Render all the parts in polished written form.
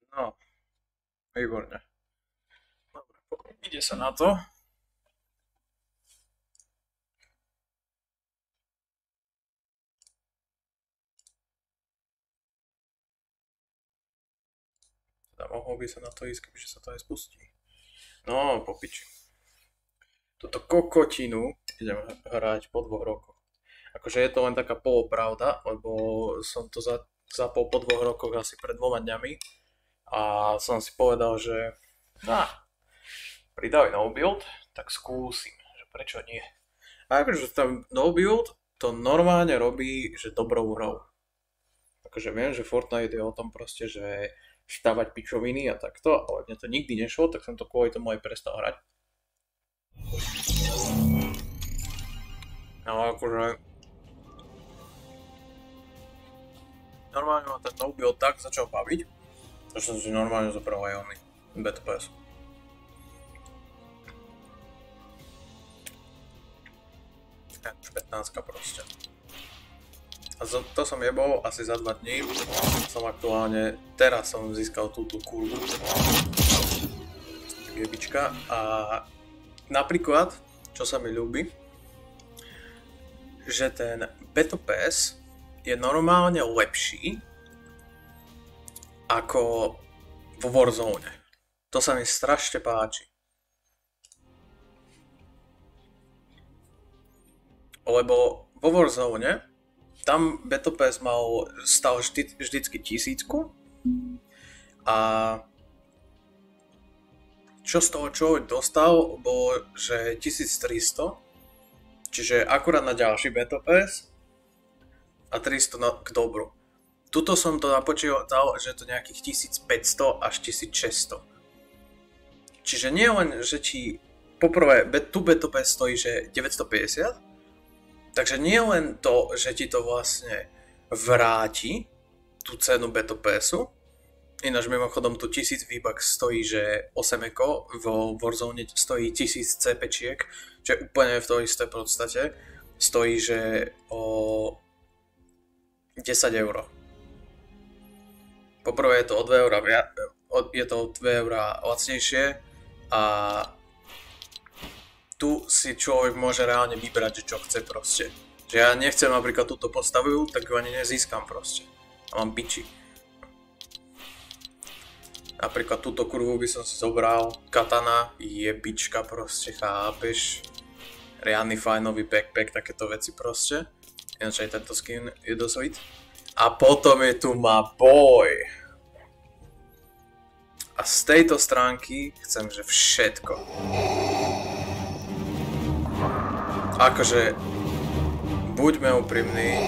No, výborne. Dobre, ide sa na to. Teda mohol by sa na to ísť, kebyže sa to aj spustí. No, po piči. Toto kokotinu idem hrať po 2 rokoch. Akože je to len taká polopravda, lebo som to zapol po 2 rokoch asi pred 2 dňami a som si povedal, že pridajú no build, tak skúsim, že prečo nie. A akože tam no build to normálne robí, že dobrou hrou. Akože viem, že Fortnite je o tom proste, že štávať pičoviny a takto, ale mne to nikdy nešlo, tak som to kvôli tomu aj prestal hrať. No akože normálne ma ten no build tak začal baviť, že som si normálne zobral aj oný Battle Pass. Už 15 proste. A to som jebol asi za 2 dní. Som aktuálne, teraz som získal túto kurvu. Jebička. A napríklad, čo sa mi ľúbi, že ten Battle Pass je normálne lepší ako vo Warzone. To sa mi strašne páči. Lebo vo Warzone tam Battle Pass stal vždycky 1000 a čo z toho človek dostal, bolo, že 1300, čiže akurát na ďalší Battle Pass a 300 k dobru. Tuto som to napočítal, že je to nejakých 1500 až 1600. Čiže nie len, že ti poprvé tu Battle Pass stojí, že 950, takže nie len to, že ti to vlastne vráti tú cenu Battle Passu, ináč mimochodom tu 1000 V-Bucks stojí, že 8 eko, vo Warzone stojí 1000 CPčiek, čo je úplne v to isté podstate, stojí, že o 10 euro. Poprvé je to o 2 eura je to o 2 eura lacnejšie a tu si človek môže reálne vybrať, že čo chce proste. Že ja nechcem napríklad túto postavu, tak ju ani nezískam proste. A mám piči. Napríklad túto kurvu by som si zobral, katana, jebička proste, chápeš. Riadny fajnový backpack, takéto veci proste. Ináč aj tento skin je dosť sweet. A potom je tu ma boy. A z tejto stránky chcem, že všetko. Akože, buďme úprimní,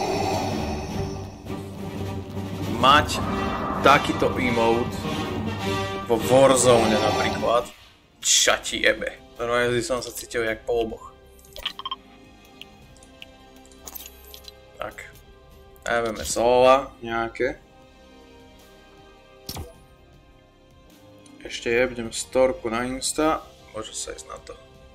mať takýto emote vo Warzone napríklad, čo ti jebe. Normálne som sa cítil jak polboch. Tak, dajeme sola nejaké. Ešte jebnem storku na Insta, môže sa ísť na to.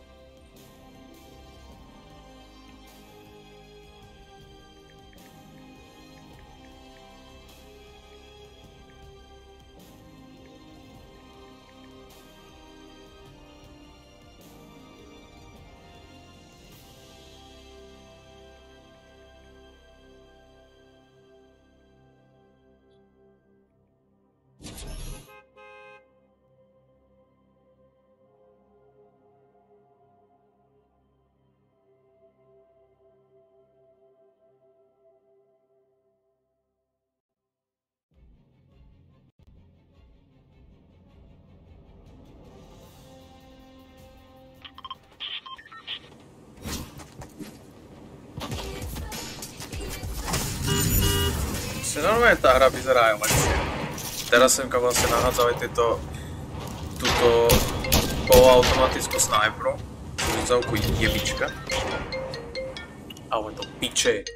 Normálne tá hra vyzerá aj lepšie. Teraz semka vlastne nahádzali túto poloautomatickú snajpru. Celku jebička. Ale to piče.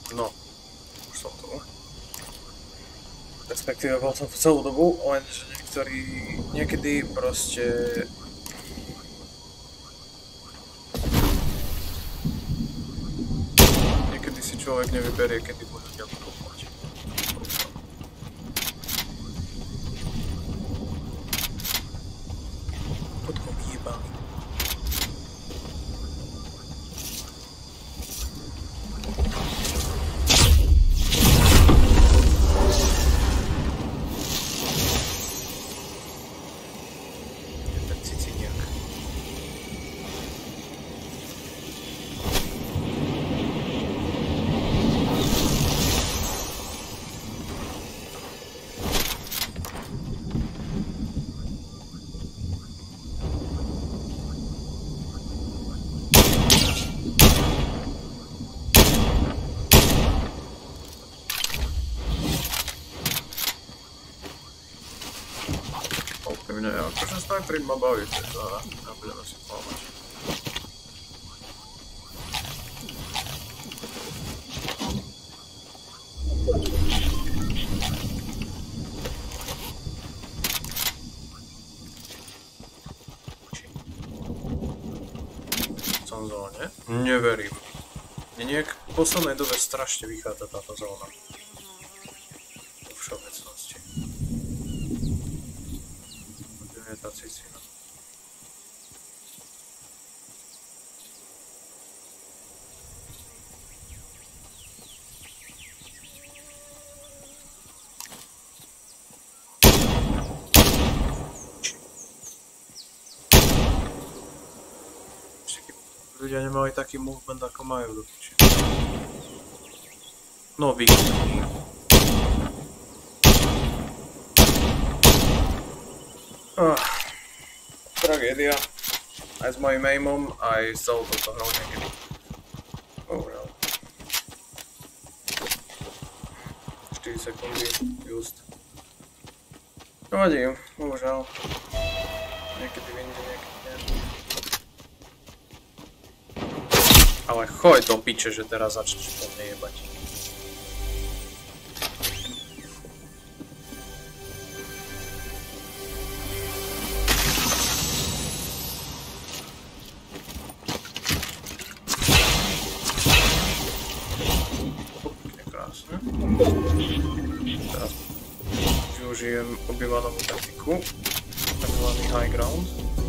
No, už som tu. Respektíve bol som v celú dobu, lenže niekedy proste... Niekedy si človek nevyberie, kedy bude ľudia kúpať. Podkop jebaný. Akože sniper ma baví, a budeme si klamať. Som v zóne? Neverím. Mne v poslednej dobe strašne vychádza táto zóna. Vo všeobecnosti. Kde je tá cicina? Ľudia nemali taký movement, ako majú do piči. No, výkonný. Tragédia. Aj s mojím aimom, aj s celou touto hrou niekedy. Bohužiaľ. 4 sekundy, just. Nevadí, bohužiaľ. Niekedy vyjde, niekedy nie. Ale choď do piče, že teraz začneš po mne jebať. Pekne krásne. Teraz využijem obývanovú taktiku, takzvaný high ground.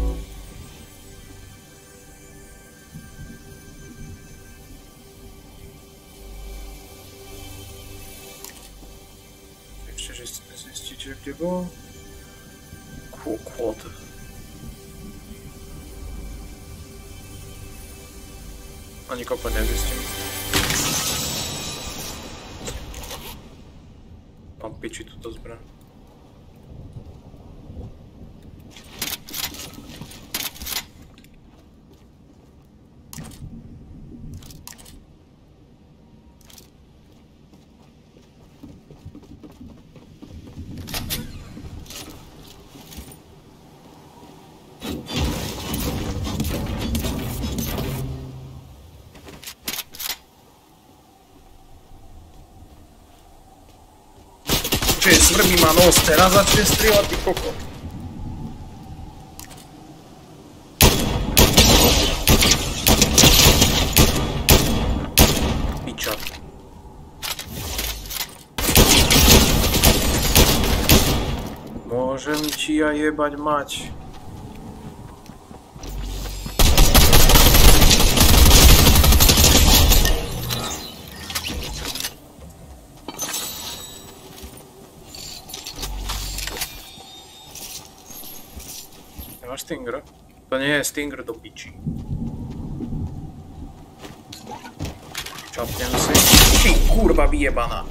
Zistíte, kde bol? Quad. Ani kopa nezistím. Mám piči túto zbraň. Svrbí ma nos, teraz začne strieľať, ty koko. Piča. Môžem ti ja jebať mať. Máš Stinger? To nie je Stinger do piči. Čapnem si. Ty kurva vyjebaná.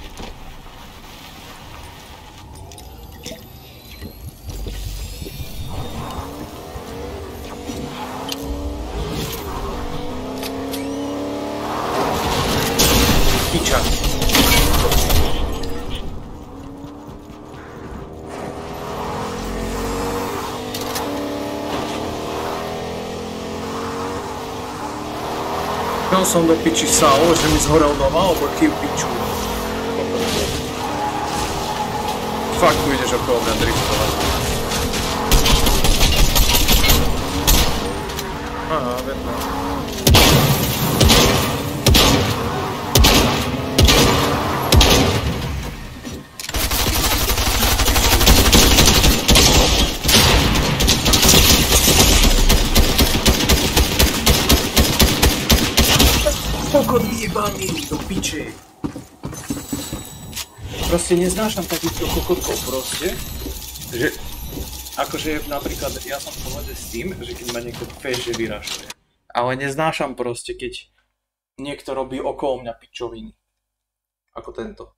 Piča. Chcel som do piči Sao, že mi zhorel doma, alebo kým piču. Fakt budeš okolo mňa driftovať. Aha, vedno. Kokot vyjebaný do piče. Proste neznášam takýchto kokotkov proste, že akože napríklad ja som v pohode s tým, že keď ma niekto feš, že vyrašuje. Ale neznášam proste, keď niekto robí okolo mňa pičoviny. Ako tento.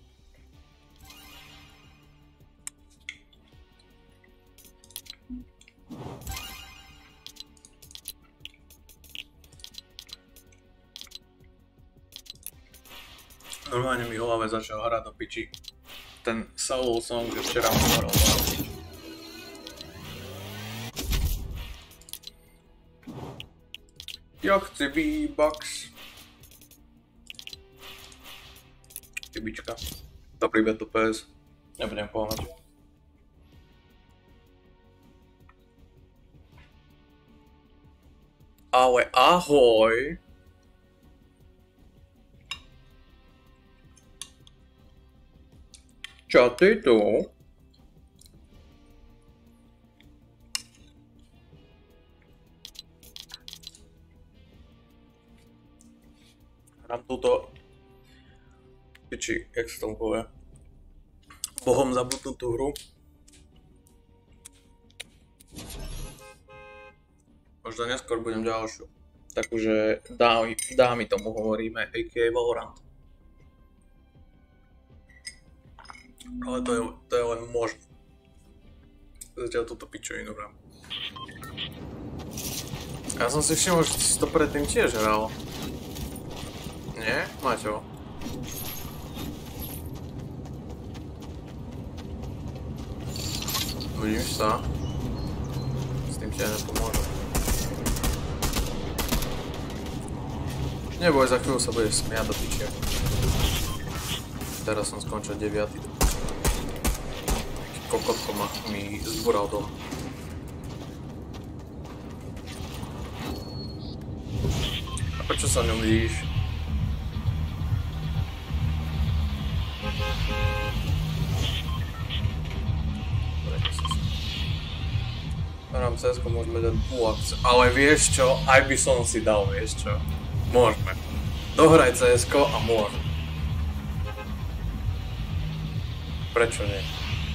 Normálne mi v hlave začal hrať do piči. Ten Soul Song, že včera mu hral do piči. Ja chci V-Bucks. Chybička. Dobrý Battle Pass. Nebudem pomáhať. Ale ahoj! Čo ty tu? Hrám túto... Piči, jak sa tomu povie? Bohom zabudnutú hru. Možno neskôr budem ďalšiu. Takže dámy tomu hovoríme, a.k.a. Valorant. Ale to je len možno. Zatiaľ túto pičovinu hrám. Ja som si všimol, že si to predtým tiež hral. Nie? Maťo? Vidíš sa? S tým ti aj nepomôžem. Neboj, za chvíľu sa budeš smiať do pičia. Teraz som skončil 9. Kokotko mi zbúral dom. A prečo sa ňom vidíš? Hrám CS-ko, môžeme dať akciu. Ale vieš čo? Aj by som si dal, vieš čo? Môžeme. Dohraj CS-ko a môžeme. Prečo nie?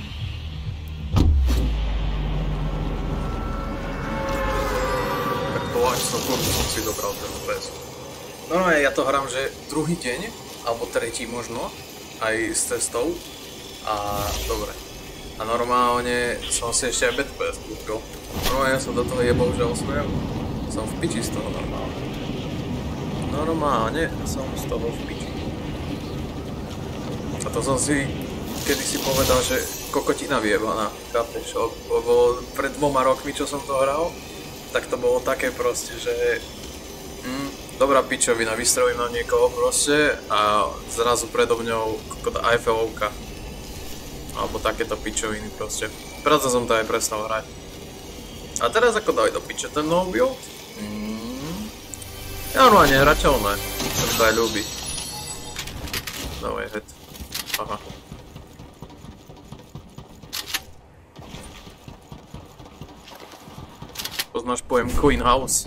Som si dobral ten PS. Normálne ja to hrám, že druhý deň, alebo tretí možno, aj s cestou. A dobre. A normálne som si ešte aj Battle Pass kúpil. Normálne som do toho jebol, že 8 €. Som v piči z toho normálne. Normálne som z toho v piči. A to som si kedysi povedal, že kokotina vyjebaná. Chápeš? Lebo pred 2 rokmi, čo som to hral, tak to bolo také proste, že dobrá pičovina, vystrelím na niekoho proste a zrazu predo mňou Eiffelovka. Alebo takéto pičoviny proste. Preto som to aj prestal hrať. A teraz ako dali do piče ten no build? Normálne hrateľné. To mi to aj ľúbi. Dávaj head. Aha. Poznáš pojem Queen House?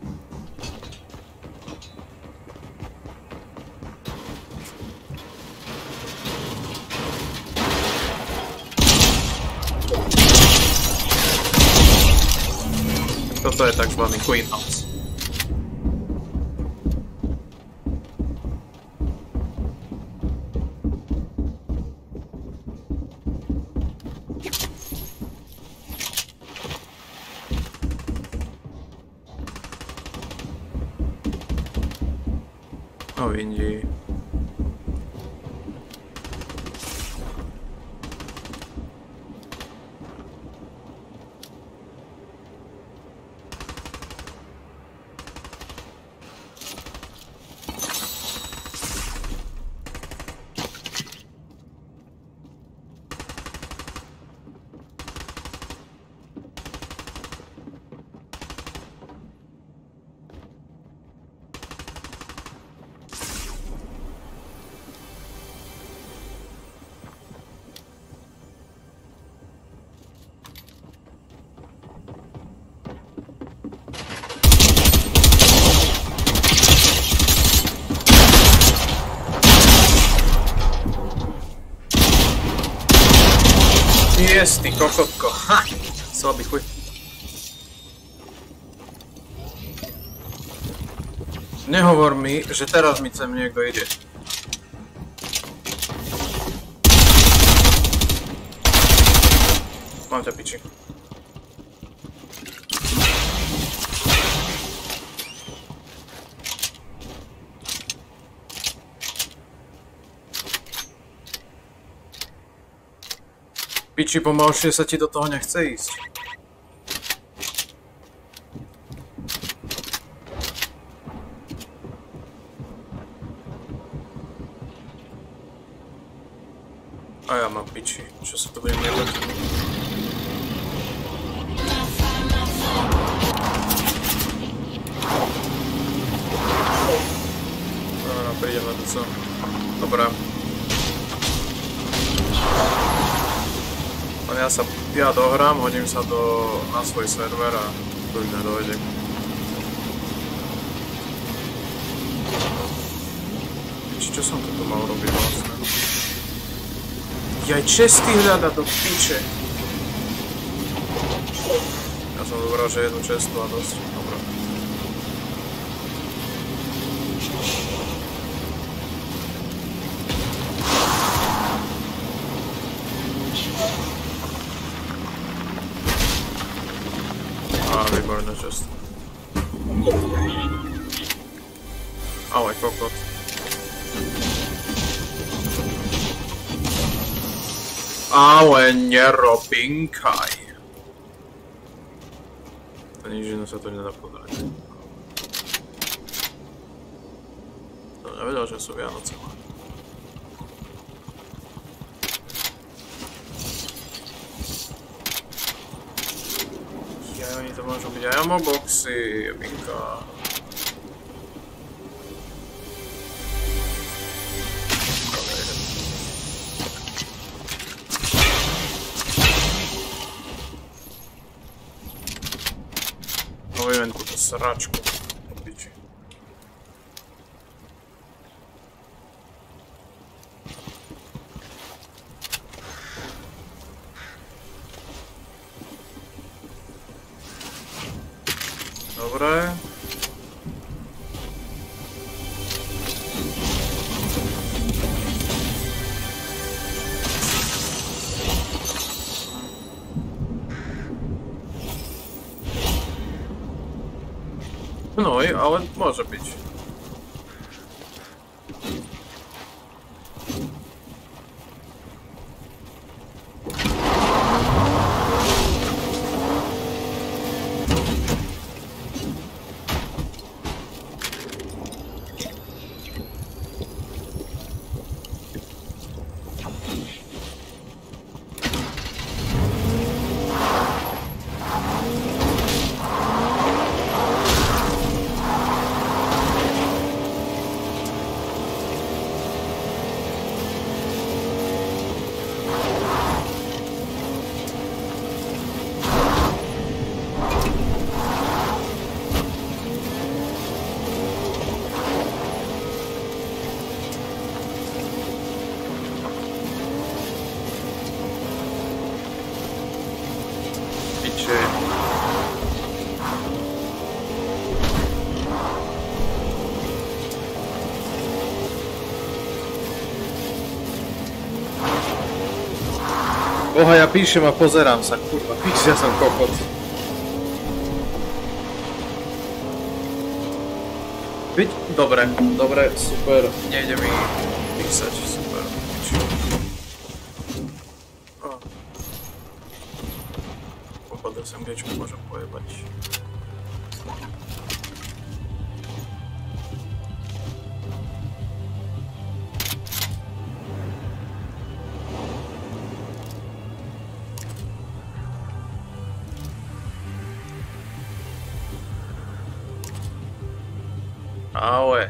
Toto je takzvaný Queen House. No vidí. Pies, ty kokotko. Ha! Slabý chuj. Nehovor mi, že teraz mi sem niekto ide. Mám ťa, piči. Piči, pomalšie sa ti do toho nechce ísť. A ja mám piči, čo sa to budem jebať. Dobre, prídem na to co. Dobre. Ja dohrám, hodím sa na svoj server a kľudne dojde. Čo som to tu mal robiť vlastne? Jaj, česty hľada do piče. Ja som vybral, že jednu čestu a dosť. Dobre. Výborné čest. Ale kokot. Ale nerobinkaj. To nič iné sa to nedá pozrieť. To nevedel, že sú Vianoce. Oni to môžu byť aj amoboxy, jebinka. No vymen túto sračku. Piči. Dobre. No i, ale może być. Oha, ja píšem a pozerám sa, kurva, ja som kokot. Byť? Dobre, dobre, super, nejde mi písať, super. Popadol som kde, čo môžem pojebať. Ale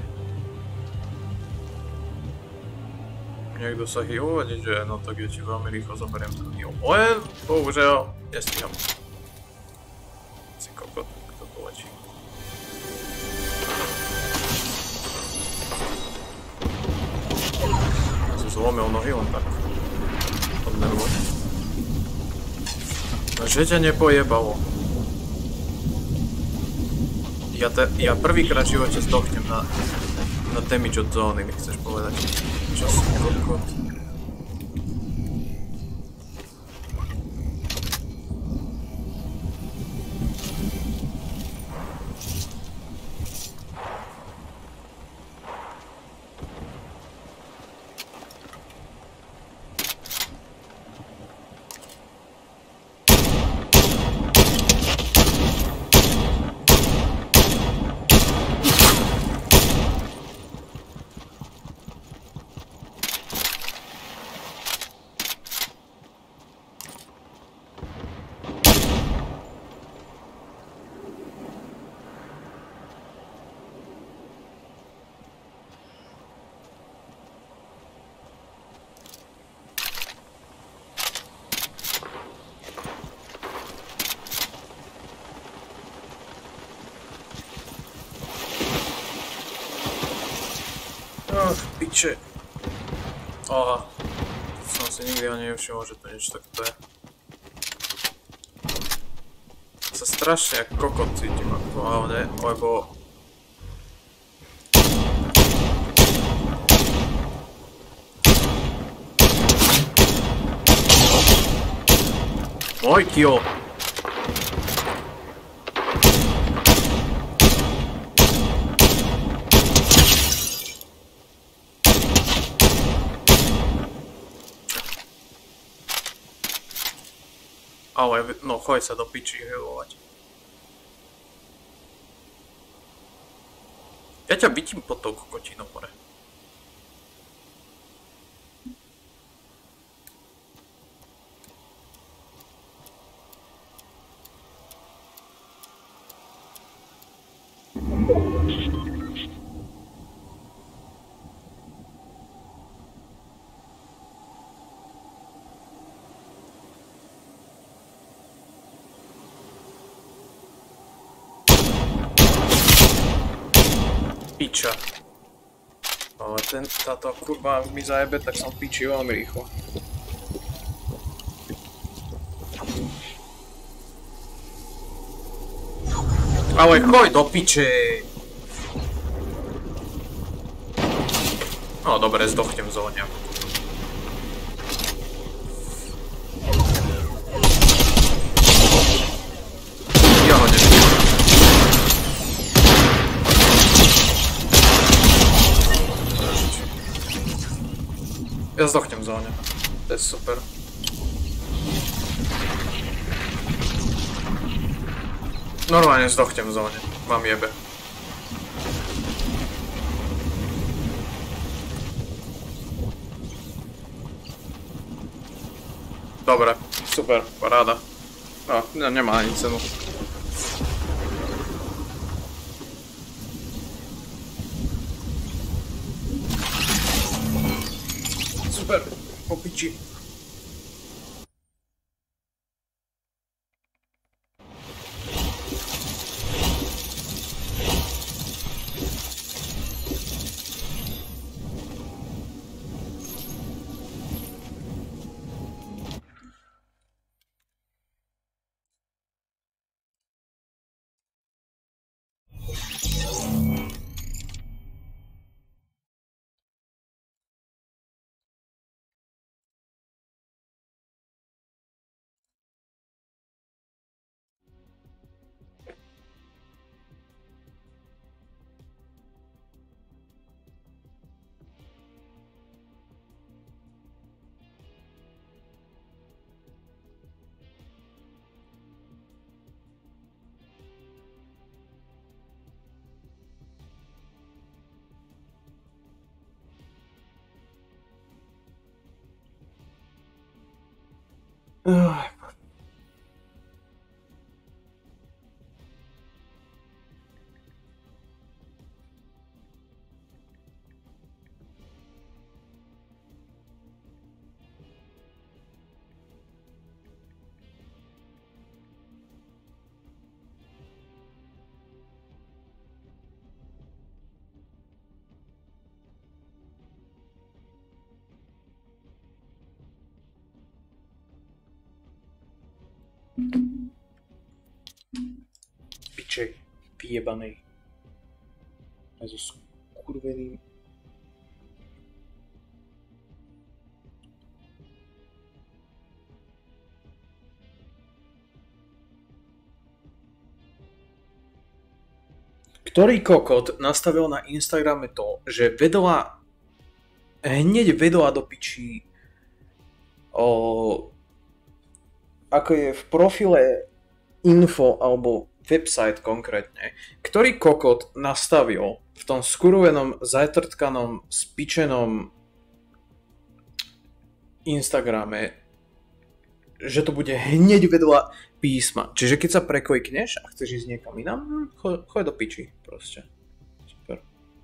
niekto sa chýba uvadiť, že no tak ja ti veľmi rýchlo zoberiem tú knihu. Len, bohužiaľ, nestíham. Si kokot, kto to lečí. Ja som zlomil nohy len tak. Od nervov. No, že ťa nepojebalo. Ja prvýkrát v živote zdochnem na damage od zóny, mi chceš povedať. Čo si kokot. Piče. Aha. Som si nikdy ani nevšimol, že to niečo takto je. Sa strašne ako kokot cítim aktuálne, lebo... Môj kill. Ale, no, choď sa do piči healovať. Ja ťa bytím pod tou kokotinou, more. Piča. Ale táto kurva mi zajebe, tak som piči veľmi rýchlo. Ale choď do piče! No dobre, zdochnem v zóne. Ja ho nevidím. Ja zdochnem v zóne. To je super. Normálne zdochnem v zóne. Mám jebe. Dobre, super, paráda. No, nemá ani cenu. Super, po piči. Piče, vyjebanej. A so skurveným. Ktorý kokot nastavil na Instagrame to, že hneď vedela do pičí ako je v profile info alebo website konkrétne, ktorý kokot nastavil v tom skurvenom, zajtrtkanom, spičenom Instagrame, že to bude hneď vedľa písma. Čiže keď sa preklikneš a chceš ísť niekam inám, choď do piči proste. Super.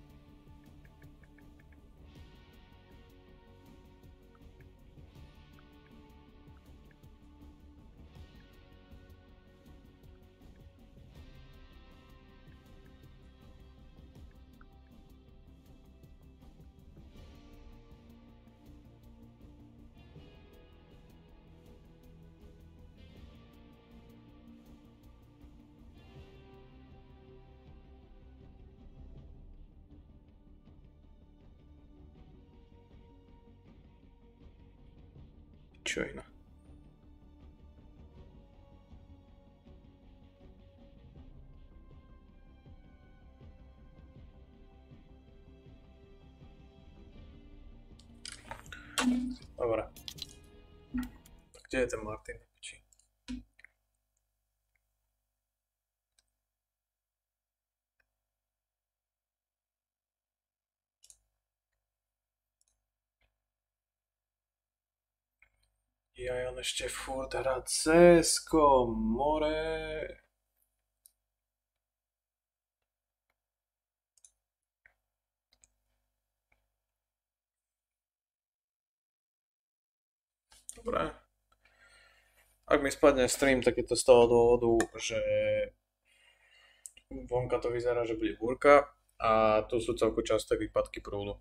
Čo iné? Dobre. Kde je ten Martin? Ja on ešte furt hrá CSko, more. Dobre. Ak mi spadne stream, tak je to z toho dôvodu, že vonka to vyzerá, že bude búrka a tu sú celku časté výpadky prúdu.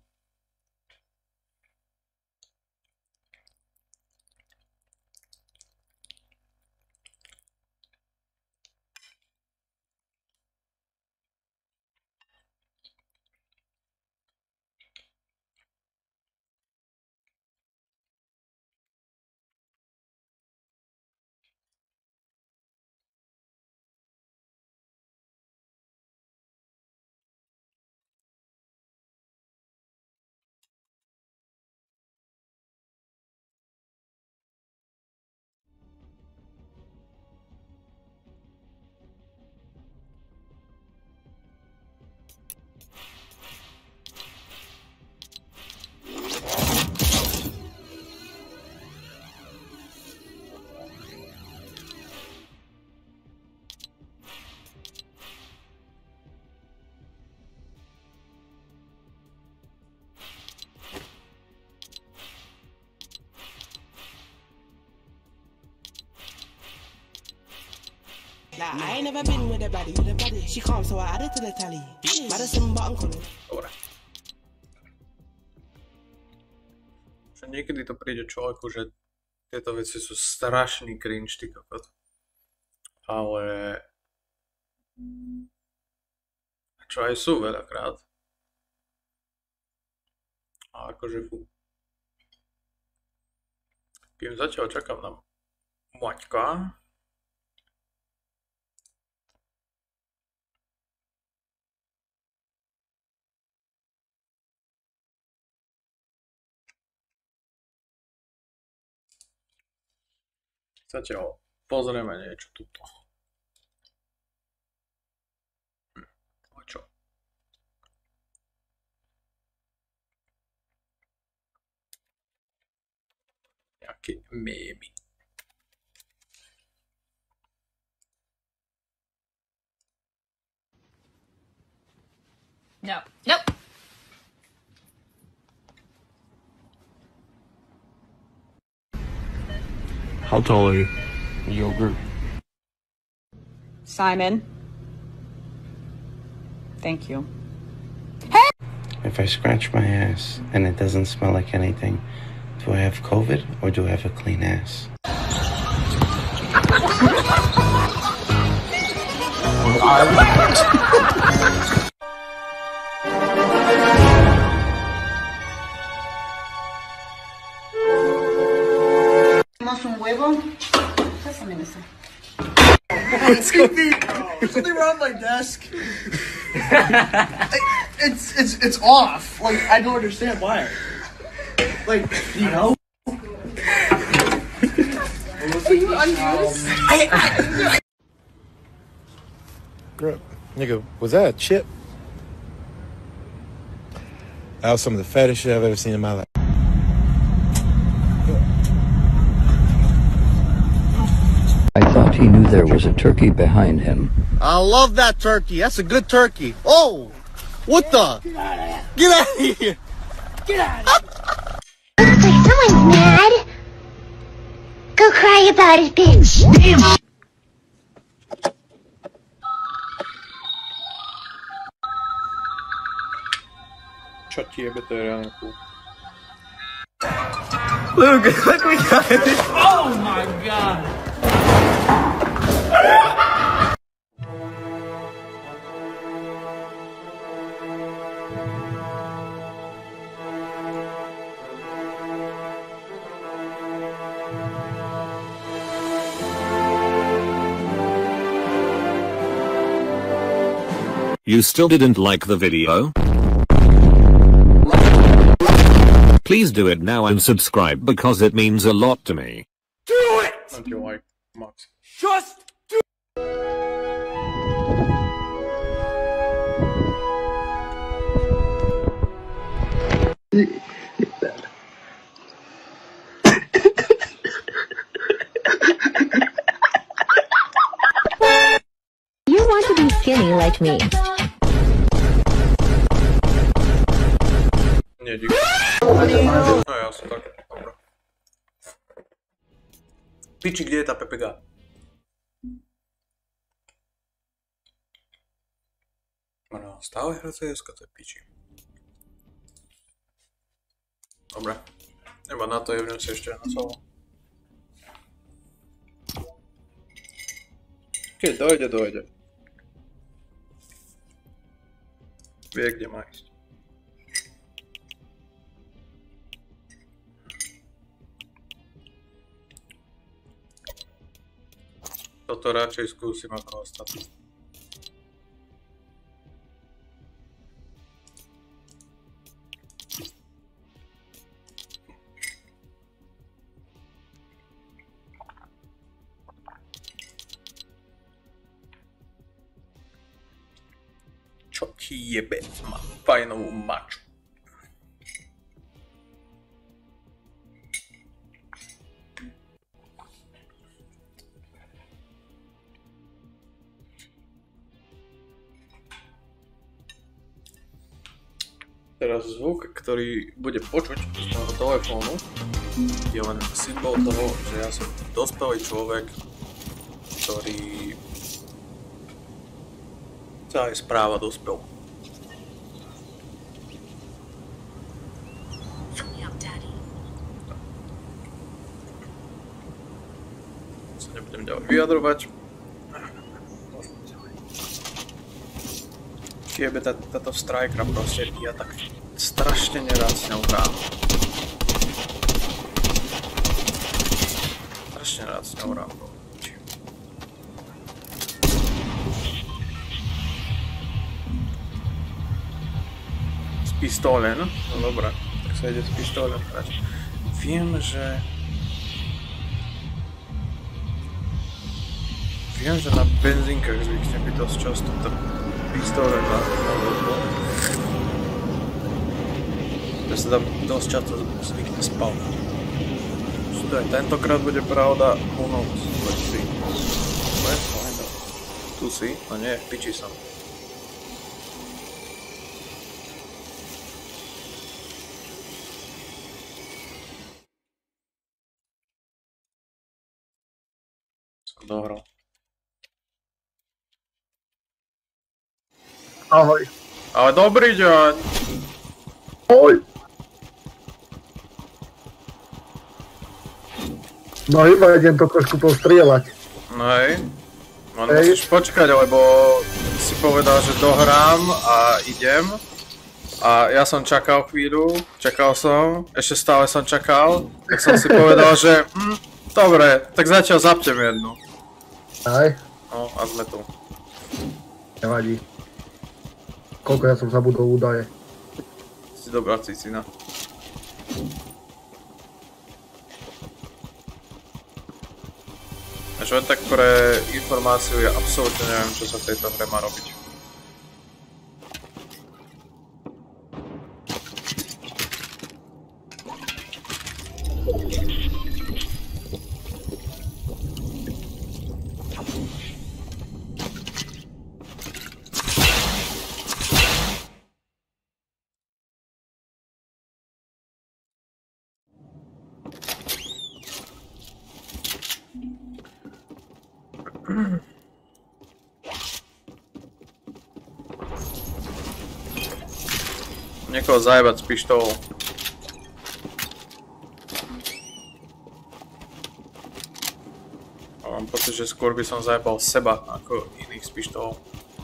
Like, I ain't never been with a baddie. She calm, so I added to the tally. Madison button color. Dobre. Že niekedy to príde človeku, že tieto veci sú strašný cringe, ty kokot. Ale... čo aj sú veľakrát. A akože fú. Kým zatiaľ čakám na Maťka. Zatiaľ pozrieme niečo tuto. O čo? Nejaké mémy. No. Nope. How tall are you? Yogurt. Simon. Thank you. If I scratch my ass and it doesn't smell like anything, do I have COVID or do I have a clean ass? ¿Hacemos un huevo? Pásame eso. There's something around my desk. It's off. Like I don't understand why. Like you know. Are you unused? Girl, nigga, was that a chip? That was some of the fattest shit I've ever seen in my life. I thought he knew there was a turkey behind him. I love that turkey. That's a good turkey. Oh, what the? Get out of here! Get out of here! Get out of here! Looks like someone's mad. Go cry about it, bitch. Damn. Čo ti jebe, to je reálne cool. Luke, look, we got it. Oh my god! You still didn't like the video? Please do it now and subscribe because it means a lot to me. Do it! Don't you like Max? Just do You want to be skinny like me. Nie, dziękuję. No jasne, tak. Dobra. Piči, kde je tá Pepega? No, stále hra CS-ka, to je piči. Dobre. Neba na to, jevnem si ešte na celom. Keď dojde, dojde. Vie, kde má ísť. Toto radšej skúsim ako ostatní. Čo ti jebe? Mám fajnovú maču. Teraz zvuk, ktorý bude počuť z môjho telefónu, je len symbol toho, že ja som dospelý človek, ktorý sa aj správa dospel. Sa nebudem ďalej vyjadrovať. Jebe, táto strajkra proste, ja tak strašne nerád s ňou hrám. Strašne rád s ňou hrám. Z pistóle, no? No dobré, tak sa ide z pistóle hrať. Viem, že na benzínkach zvykne byť dosť často pistole na logo. Ja sa tam dosť často zvykne spavnúť. Čo to je? Tentokrát bude pravda, who knows, let's see. Let's find out. Tu si? No nie, piči som. Som dohral. Ahoj. Ale dobrý deň. Ahoj. No iba idem to trošku postrieľať. No hej. No musíš počkať, lebo si povedal, že dohrám a idem. A ja som čakal chvíľu, ešte stále som čakal, tak som si povedal, že dobre, tak zatiaľ zapnem jednu. Aj? No a sme tu. Nevadí. Koľko ja som zabudol údaje. Si dobrá cicina. Až len tak pre informáciu, ja absolútne neviem, čo sa v tejto hre má robiť. Niekoho zajebať s pištolou. A mám pocit, že skôr by som zajebal seba ako iných s pištolou.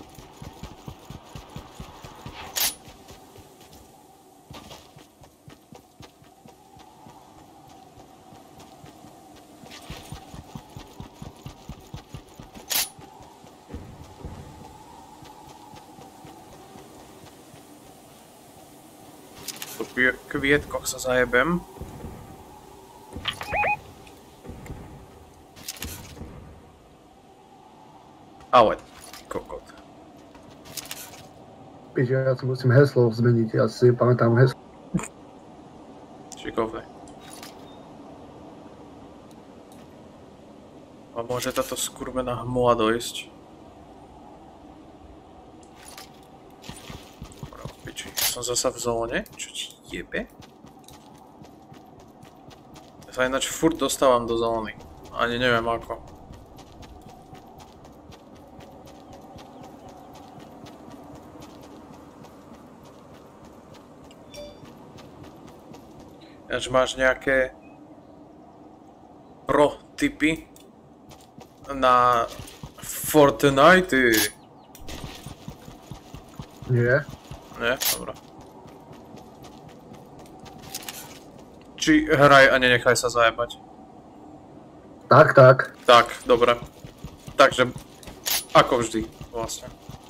Kvietkoch sa zajebem. Ale, kokot. Píš, ja si musím heslo zmeniť, ja si pamätám heslo. Šikovné. A môže táto skurvená hmola dojsť? Som zasa v zóne? Čo ti jebe? Ja sa ináč furt dostávam do zóny. Ani neviem ako. Ináč máš nejaké pro tipy na Fortnite? Nie. Nie? Dobrá. Či hraj a nenechaj sa zajebať? Tak. Tak, dobre. Takže, ako vždy, vlastne.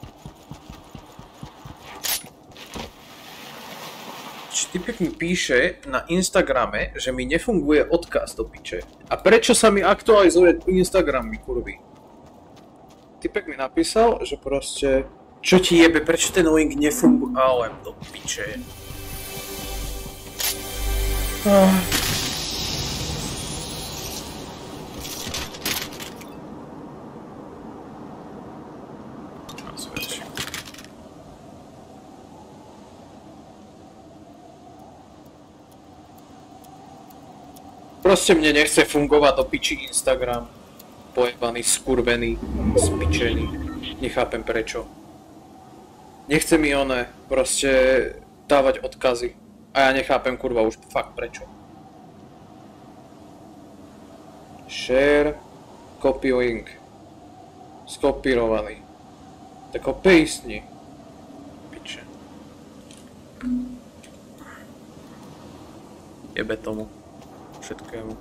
Či typek mi píše na Instagrame, že mi nefunguje odkaz do piče. A prečo sa mi aktualizuje Instagram, mi kurví? Typek mi napísal, že proste... Čo ti jebe, prečo ten link nefunguje? Ale do piče. Proste mne nechce fungovať do piči Instagram. Pojebaný, skurvený, spičený. Nechápem prečo. Nechce mi proste dávať odkazy. A ja nechápem kurva už fakt prečo. Share, copy link. Skopírovaný. Tak ho pastni. Piče. Jebe tomu. Všetkému.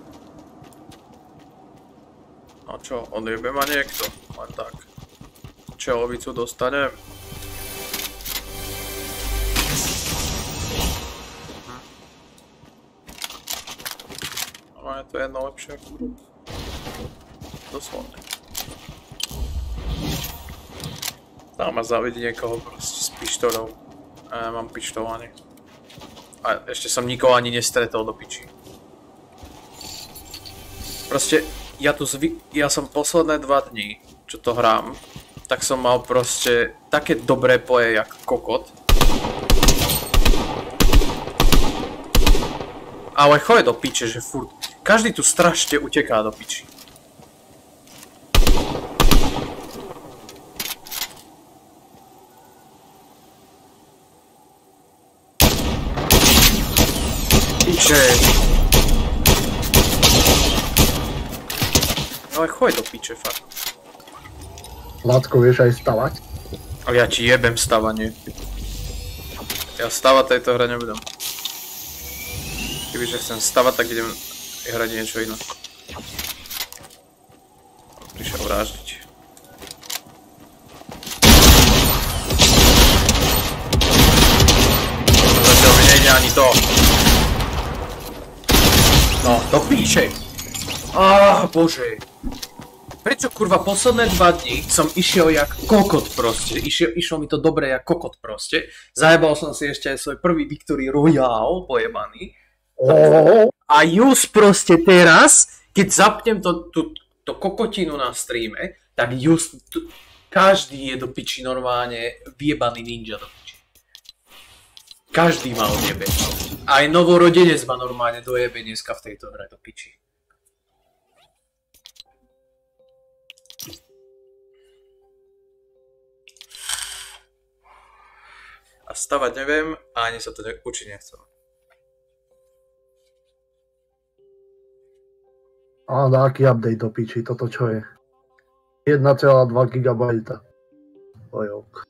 A čo, odjebe ma niekto? Len tak. Čelovicu dostanem. Ale to je jedno lepšie ako druhé. Doslovne. Dá ma zavidiť niekoho proste s pištolou. A ja mám pištol ani. A ešte som nikoho ani nestretol do piči. Proste, ja som posledné 2 dní, čo to hrám, tak som mal proste také dobré poje jak kokot. Ale choď do piče, že furt. Každý tu strašne uteká do piči. Piče. Ale choď do piče, fakt. Lacko, vieš aj stavať? Ale ja ti jebem stavanie. Ja stavať tejto hre nebudem. Kebyže chcem stavať, tak idem hrať niečo iné. Prišiel vraždiť. Zatiaľ mi nejde ani to. No, do píče. Bože. Prečo kurva posledné 2 dní som išiel jak kokot proste. Išlo mi to dobre jak kokot proste. Zajebal som si ešte aj svoj prvý Victory Royale pojebaný. A just proste teraz, keď zapnem to kokotinu na streame, tak just každý je do piči normálne vyjebaný ninja do piči. Každý ma odjebe. Aj novorodenec ma normálne dojebe dneska v tejto hre do piči. A stavať neviem a ani sa to učiť nechcem. A aký update do piči, toto čo je? 1,2 GB. Ojok.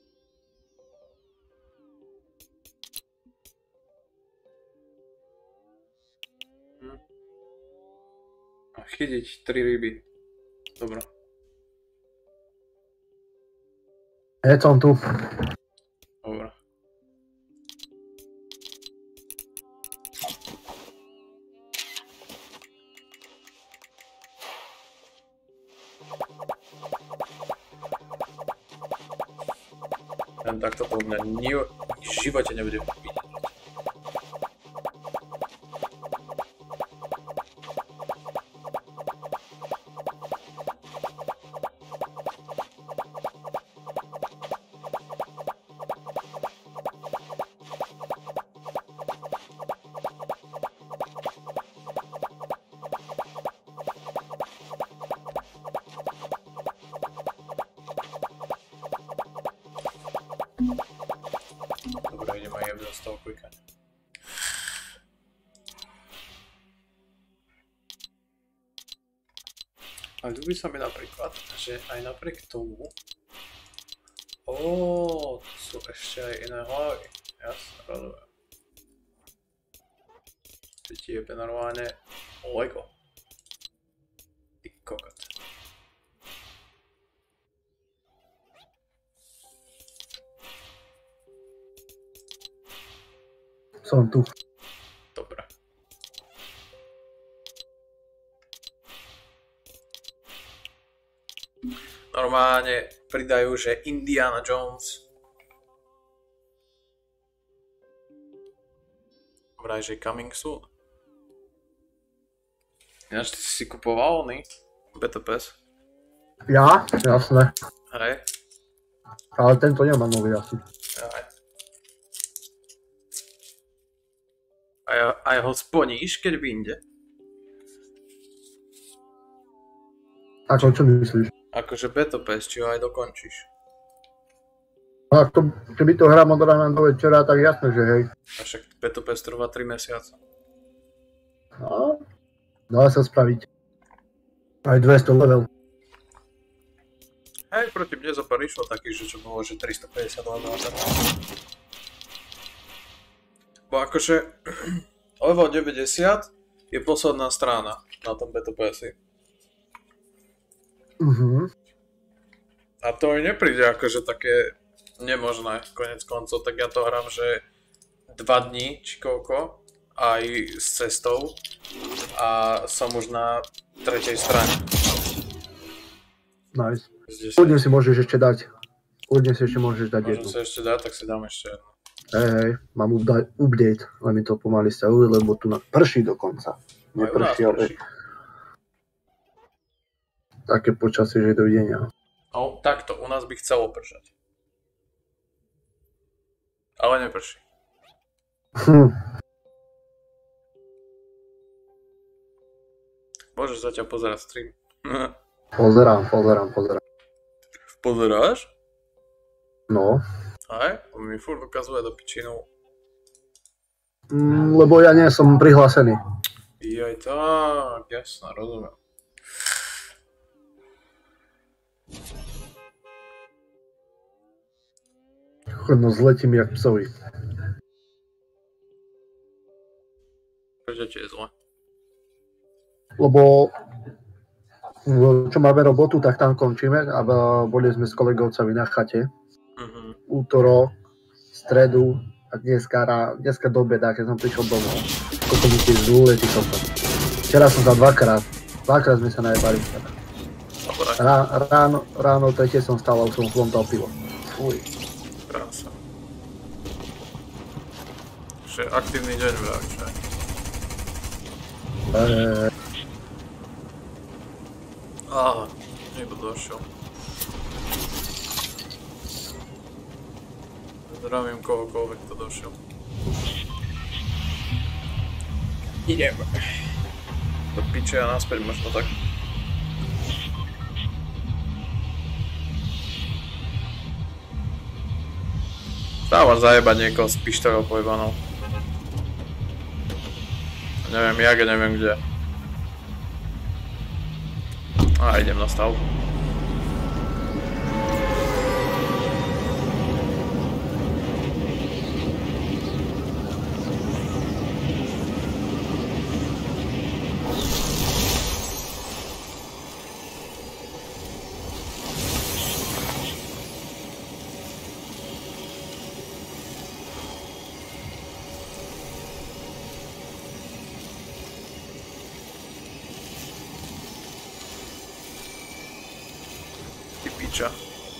A chytiť 3 ryby. Dobre. Som tu. Dobre. Takto to u mňa v živote nebude vidieť. Dobre, idem aj jebnúť z toho klikať. A ľúbi sa mi napríklad, že aj napriek tomu... to sú ešte aj iné hlavy. Jasne, rozumiem. Že ti jebe normálne Lego. Ty kokot. Som tu. Dobre. Normálne pridajú, že Indiana Jones. Vraj, že coming soon. Ináč, ty si kupoval oný? BTPS? Ja? Jasné. Hej. Ale tento nemá nový asi. Aj. A ho splníš, keď vyjde? Ako, čo myslíš? Akože BTPS, či ho aj dokončíš. A keby to hrám od rána do večera, tak jasné, že hej. A však BTPS trvá 3 mesiace. No, dá sa spraviť. Aj 200 level. Hej, proti mne za pár išlo taký, že čo bolo, že 350 level. Bo akože level 90 je posledná strana na tom BTPS-i. A to mi nepríde akože také nemožné, konec koncov, tak ja to hrám, že 2 dní, či koľko, aj s cestou a som už na 3. strane. Nice. Kľudne si môžeš ešte dať. Kľudne si ešte môžeš dať jednu. Môžem sa ešte dať, tak si dám ešte jednu. Hej, mám update, len mi to pomaly stavuje, lebo tu prší dokonca. Neprší, ale také počasie, že dovidenia. No, takto, u nás by chcelo pršať. Ale neprší. Môžeš zatiaľ pozerať stream. Pozerám. Pozeráš? No. Aj? On mi furt ukazuje do pičinu. Lebo ja nie som prihlásený. Jaj, tak, jasná, rozumiem. No zletím jak psovi. Prečo ti je zle? Lebo čo máme robotu, tak tam končíme a boli sme s kolegovcami na chate. Útorok, stredu a dneska do obeda, keď som prišiel domov. Koľko mi tiež zúletí som tam. Včera som sa dvakrát sme sa najebali. Ráno tretie som stál a už som chlontal pivo. Fuj. Krása. Že aktívny deň vrák, že? Niekto došiel. Zdravím kohokoľvek, kto došiel. Idem. Do piče a naspäť možno tak. Dávam zajebať niekoho s pištoľou pojebanou. Neviem jak a neviem kde. A idem na stav. Piča.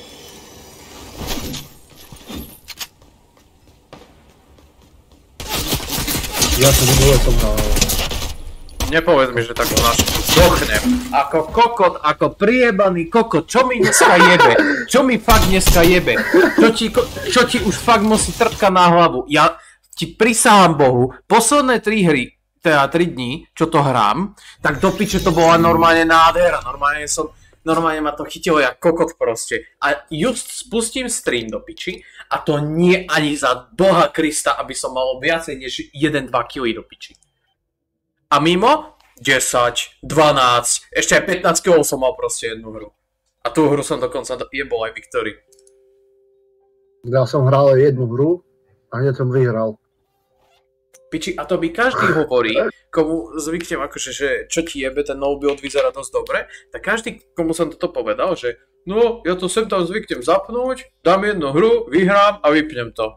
Ja som som na... Nepovedz mi, že tak naš dochnem. Ako kokot, ako priebaný kokot. Čo mi dneska jebe? Čo mi fakt dneska jebe? Čo ti už fakt musí trtka na hlavu? Ja ti prisahám Bohu, posledné 3 hry, teda 3 dní, čo to hrám, tak do piče to bola normálne nádhera. Normálne ma to chytilo jak kokot proste. A just spustím stream do piči a to nie ani za Boha Krista, aby som mal viacej než 1-2 kg do piči. A mimo 10, 12, ešte aj 15 kg som mal proste jednu hru. A tú hru som dokonca jebol aj Viktory. Ja som hral jednu hru a hneď som vyhral. Piči, a to by každý hovorí, komu zvyknem akože, že čo ti jebe, ten no build vyzerá dosť dobre, tak každý, komu som toto povedal, že no, ja to sem tam zvyknem zapnúť, dám jednu hru, vyhrám a vypnem to.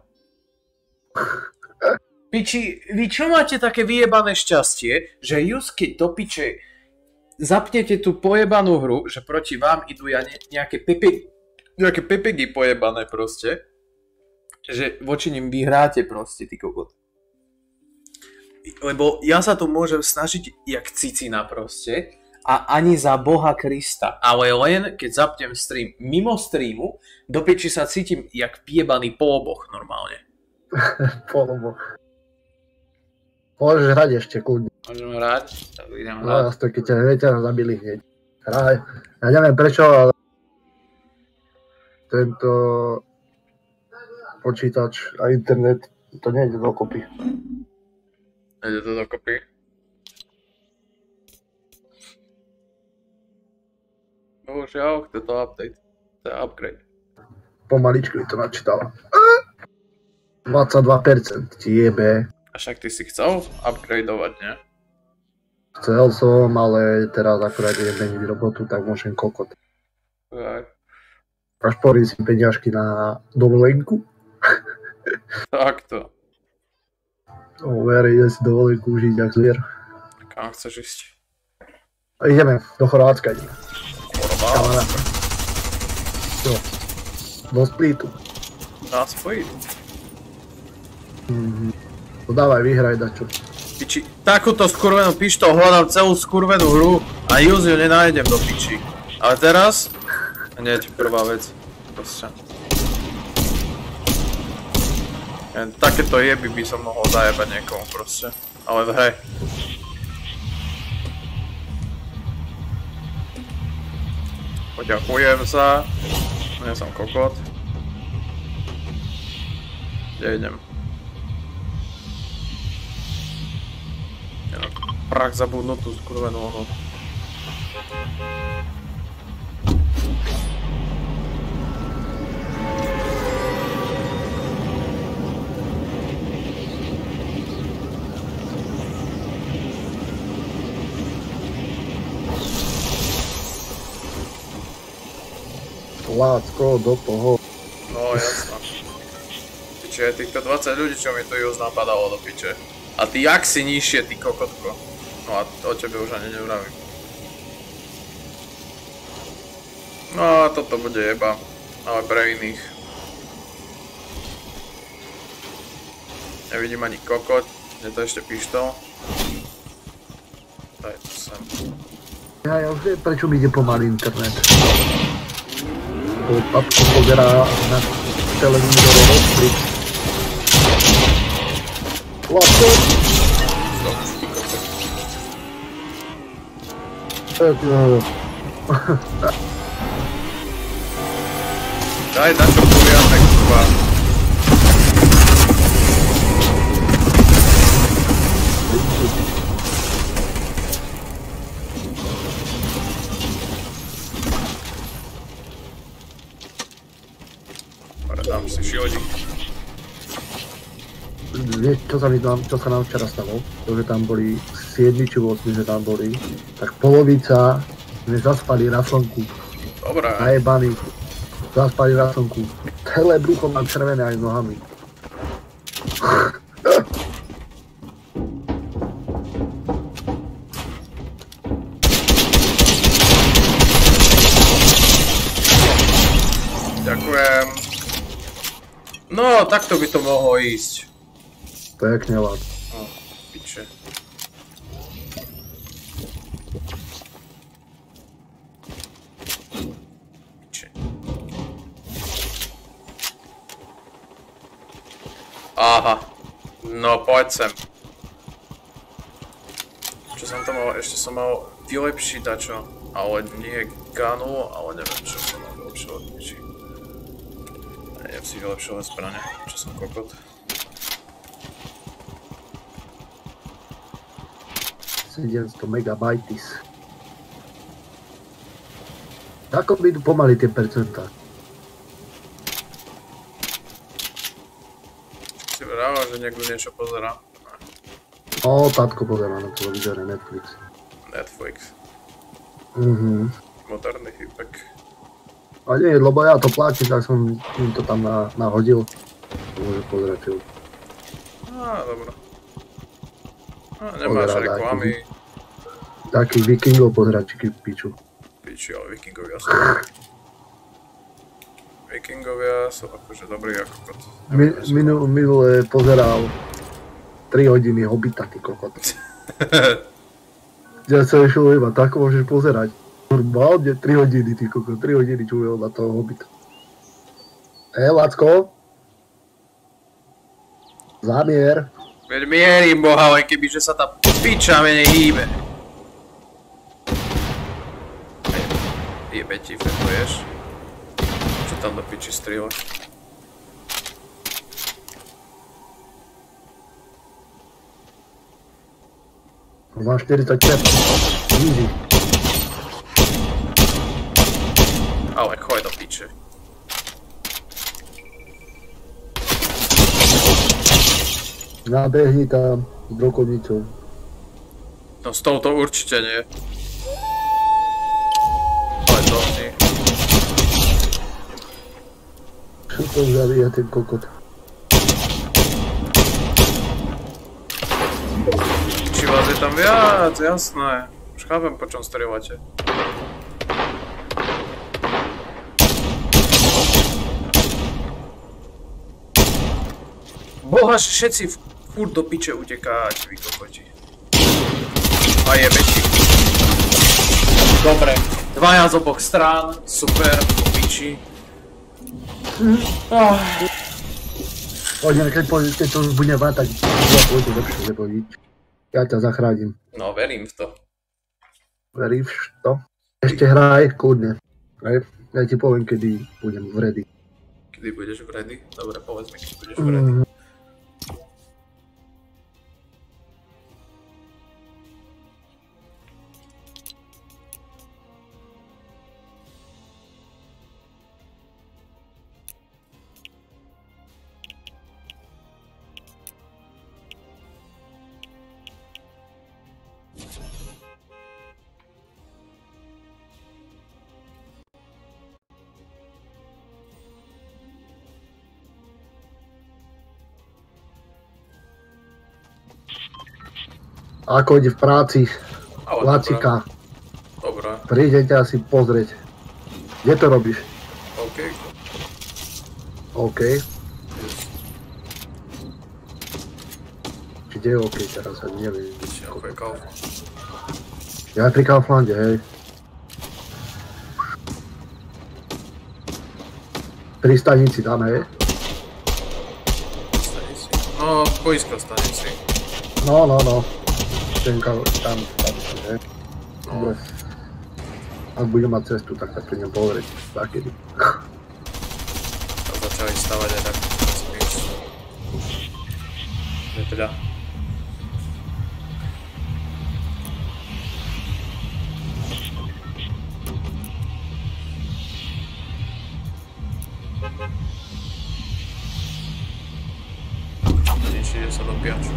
Piči, vy čo máte také vyjebané šťastie, že just keď do piče zapnete tú pojebanú hru, že proti vám idú nejaké pepegy pojebané proste, že voči nim vyhráte proste, ty kokot. Lebo ja sa tu môžem snažiť jak cicina proste a ani za Boha Krista. Ale len keď zapnem stream mimo streamu, do piči sa cítim jak piebaný poloboch normálne. Poloboch. Môžeš hrať ešte kľudne. Môžem hrať? Tak idem hrať. No jasne, keď ťa zabili hneď. Hraj. Ja neviem prečo, ale tento počítač a internet to nejde dokopy. Nejde to dokopy? Bohužiaľ, to je to update. To je upgrade. Pomaličky mi to načítala. 22% ti jebe. A však ty si chcel upgradeovať, nie? Chcel som, ale teraz akurát idem meniť robotu, tak môžem kokot. Tak. Až porím si peniažky na dovolenku. Takto. Veri, ide si dovolenku užiť jak zvier. Kam chceš ísť? A ideme, do Chorvátska ideme. Chorvátska? Jo. Do Splitu. Na Split? To dávaj, vyhraj dačo. Piči, takúto skurvenú pištol hľadám celú skurvenú hru a just ju nenájdem do piči. Ale teraz, hneď prvá vec. Proste. Takéto jeby by som mohol zajebať niekomu proste. Ale v hre. Poďakujem sa. Nie som kokot. Kde idem? Prach zabudnutú skurvenú onu. Lácko, do toho. No jasno. Piče, týchto 20 ľudí, čo mi tu just napadalo do piče. A ty jak si nižšie, ty kokotko. No a o tebe už ani nevravím. No a toto bude jeba. Ale pre iných. Nevidím ani kokot. Je to ešte pištol. Daj to sem. Ja už viem, prečo mi ide pomaly internet. Papko pozerá na televízor Netflix. Lásko! Daj na čo poriadne, kurva. Dám si šilodík. Vieš, čo sa nám včera stalo? To, že tam boli 7 či 8, že tam boli, tak polovica sme zaspali na slnku. Dobré. Najebaní. Zaspali na slnku. Celé brucho mám červené aj s nohami. Ďakujem. No, takto by to mohlo ísť. Pekne, lad. No, piče. Aha. No, poď sem. Čo som to mal? Ešte som mal vylepšiť dačo. Ale nie gunu, ale neviem, čo som mal vylepšovať. Neviem si vylepšovať zbrane. Čo som kokot. 700 megabajtis. Ako by tu pomaly tie percentá? Si vrával, že niekto niečo pozerá? O, tátko pozerá na televízore Netflix. Netflix. Moderný chypek. A nie, lebo ja to pláčim, tak som im to tam nahodil. Môže pozerať film. Á, dobro. Nemáš reklamy. Taký vikingov pozerať, či piču. Piči, ale vikingovia sú... Vikingovia sú akože dobrý ako kot. Minule pozeral 3 hodiny Hobita, ty kokot. Ja sa išiel iba, tak môžeš pozerať. Normálne 3 hodiny, ty kokot, 3 hodiny čuvel na toho Hobita. Lacko? Zamier. Veď mierim boha, len kebyže sa tá piča menej hýbe. Jebe ti, fetuješ. Čo tam do piči strieľaš? Má 45. Easy. Ale choď do piče. Nabehni tam s brokovnicou. No s touto určite nie. Ale to nie. Čo to zabíja ten kokot? Či vás je tam viac, jasné. Už chápem, po čom strieľate. Boha, všetci furt do piče utekáť, vy kokoti. A jebe ti. Dobre, dvaja z oboch strán, super, po piči. Poďme, keď to už bude mať, tak ja pôjdu lepšie nebodiť. Ja ťa zachránim. No, verím v to. Veríš to? Ešte hraj, kľudne. Ja ti poviem, kedy budem v ready. Kedy budeš v ready? Dobre, povedz mi, kedy budeš v ready. Ako ide v práci? Lacika. Dobre. Prídete asi pozrieť. Kde to robíš? OK. OK. Či kde je OK teraz, ani neviem. OK, Kaufland. Ja pri Kauflande, hej. Pri stanici tam, hej? Stanici? No, poiska stanici. No. Ten tam, hej. Dobre. Ak budem mať cestu, tak prídem pozrieť. Takedy. To začali stavať aj tak. Je teda. Ide sa do piaču.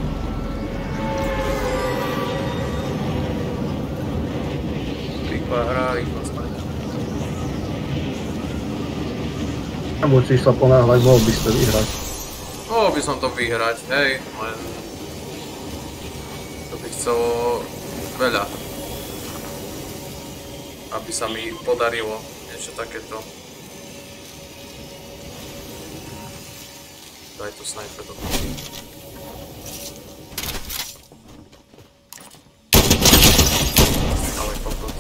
Rýchla hra, rýchla spadne. Musíš sa ponáhľať, mohol by ste vyhrať. Mohol by som to vyhrať, hej, len to by chcelo veľa, aby sa mi podarilo niečo takéto. Daj to snajper do toho. Ale kokot.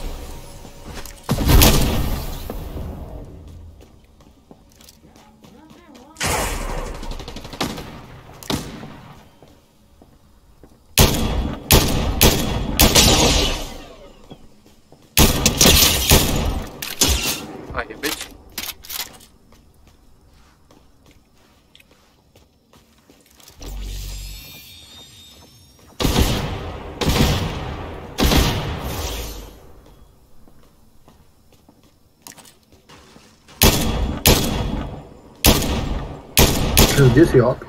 Aj je byť. Kde si hop?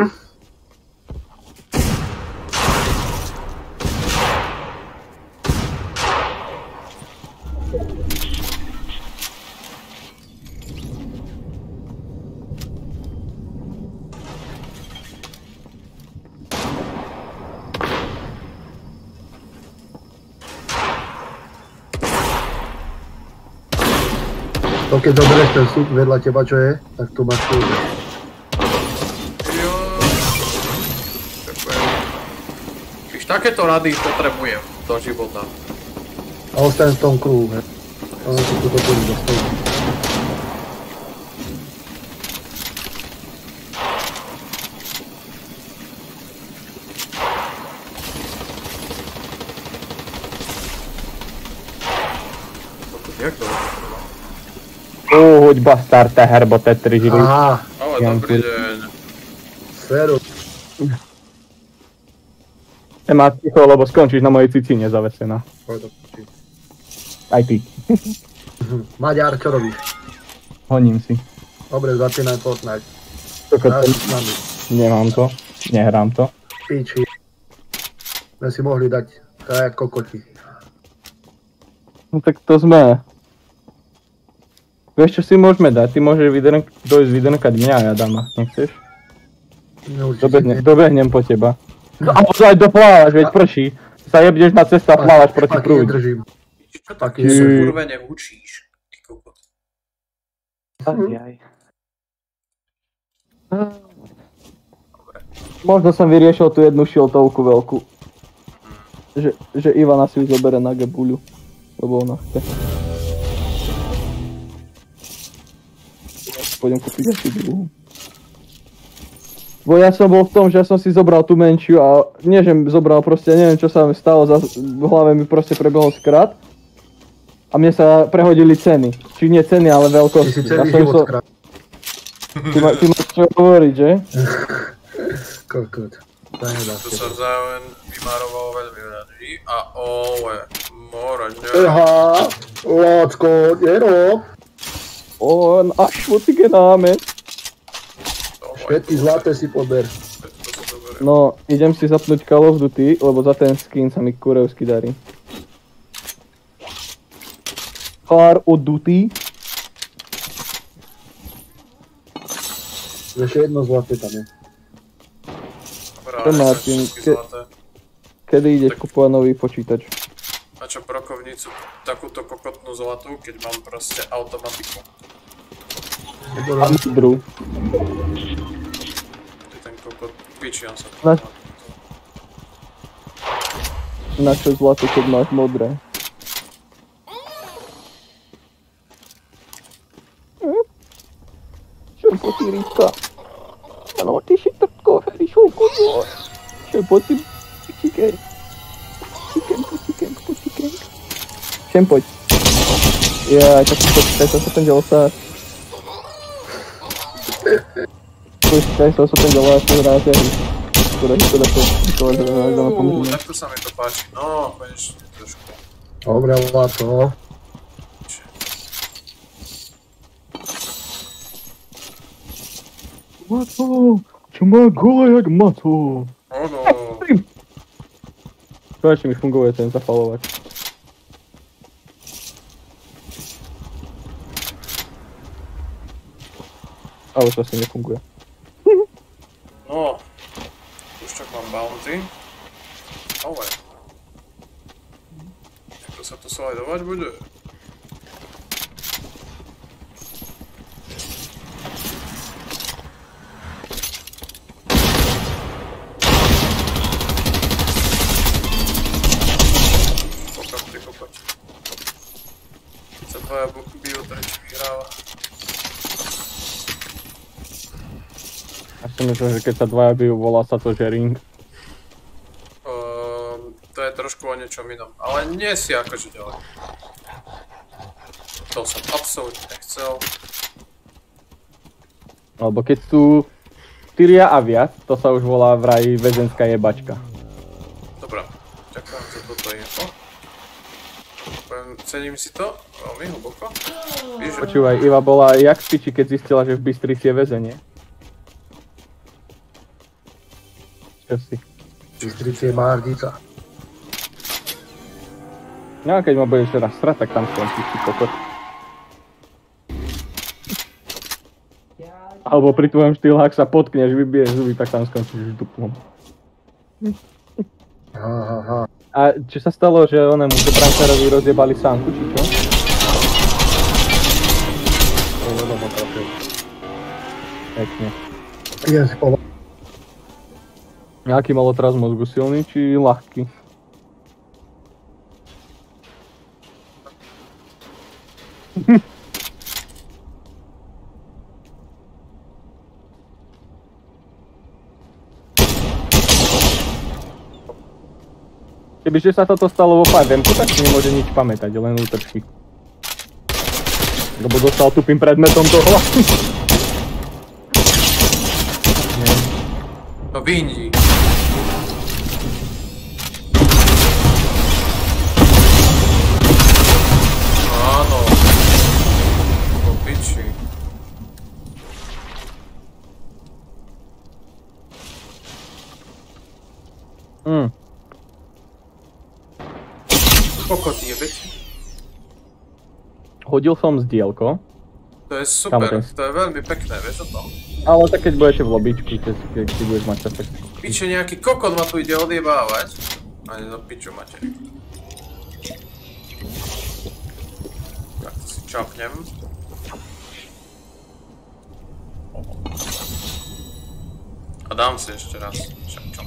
To keď zoberieš ten súd vedľa teba, čo je, tak tu máš súd. Takéto rady potrebujem do života. A ostaň v tom kruhu, he. Ale si tu toto dostal. Jak to? Hoď bastard, teherbo, tetri živí. Aha. Ale dobrý deň. Seru. Má ticho, lebo skončíš na mojej cicine zavesená. Aj ty. Maďar, čo robíš? Honím si. Dobre, zapínaj Fortnite. Nemám to. Nehrám to. Piči. My si mohli dať tak kokoti. No tak to sme. Vieš čo si môžeme dať? Ty môžeš dojsť vydenkať mňa a ja dám. Nechceš? Dobehnem po teba. A možno aj doplávaš, veď prší. Sa jebneš na cestu a plávaš proti prúdu. Čo taký kurve neučíš? Ty kokot. Možno som vyriešil tú jednu šiltovku veľkú. Že Ivana si ju zobere na gebuľu. Lebo ona chce. Pôjdem kúpiť asi druhú. Bo ja som bol v tom, že ja som si zobral tú menšiu a nie že zobral proste, neviem čo sa mi stalo, v hlave mi proste prebehol skrat. A mne sa prehodili ceny. Či nie ceny, ale veľkosti. Ty si celý život skrat. Ty máš čo hovoriť, že? Kokot. To sa vzájomne vymároval veľmi radí a ole, more, ne. Aha, Lácko, jero. Až švoty genáme. Všetky zlaté si pober. No, idem si zapnúť Call of Duty, lebo za ten skin sa mi kurevsky darí. Call of Duty. Ešte jedno zlaté tam je. Martin, Kedy ideš kupovať nový počítač? A čo brokovnicu, takúto kokotnú zlatú, keď mám proste automatiku. A modrú. Ty ten kokot, piči, on sa to Na čo zlaté, keď máš modré? Čo potí rýka? Ano, ty si trpko, heri šulku, jo. Čo potí putikenk. Putikenk. Čem poď. Jaj, tak si počítaj, to sa ten ďal sa. Počítaj, to sa ten ďal sa hráte. Takto sa mi to páči, no, konečne trošku. Dobre, Lato. Mato, čo má gole jak mato. Ono. Konečne mi funguje ten zapalovať. Ale to asi nefunguje. No. Už mám bounty. Ale. Ako sa to slajdovať bude? Kopať. Keď sa dvaja bijú, tretí vyhráva. Ja si myslím, že keď sa dvaja bijú, volá sa to, že ring. To je trošku o niečom inom, ale nie si akože ďalej. To som absolútne nechcel. Alebo keď sú 4 a viac, to sa už volá vraj väzenská jebačka. Dobrá, ďakujem za toto info. Cením si to veľmi hlboko. Počúvaj, Iva bola jak v piči, keď zistila, že v Bystrici je väzenie. Čo si? Bystrici je Mardica. No a keď ma budeš raz strať, tak tam skončíš, ty kokot. Alebo pri tvojom štýle, ak sa potkneš, vybiješ zuby, tak tam skončíš duplom. A čo sa stalo, že onemu brankárovi rozjebali sánku, či čo? Pekne. Nejaký mal otraz mozgu, silný či ľahký? Kebyže sa toto stalo vo 5M-ku, tak si nemôže nič pamätať, len útrčí. Lebo dostal tupým predmetom do hlavy. No vyndí. Áno. Po piči. Kokot jebeť. Hodil som zdielko. To je super, to je veľmi pekné, vieš o tom? Ale tak keď budete v lobičku, keď si budeš mať čas, tak... Piče, nejaký kokot ma tu ide odjebávať. Ani do piču máte. Tak to si čapnem. A dám si ešte raz. Čap.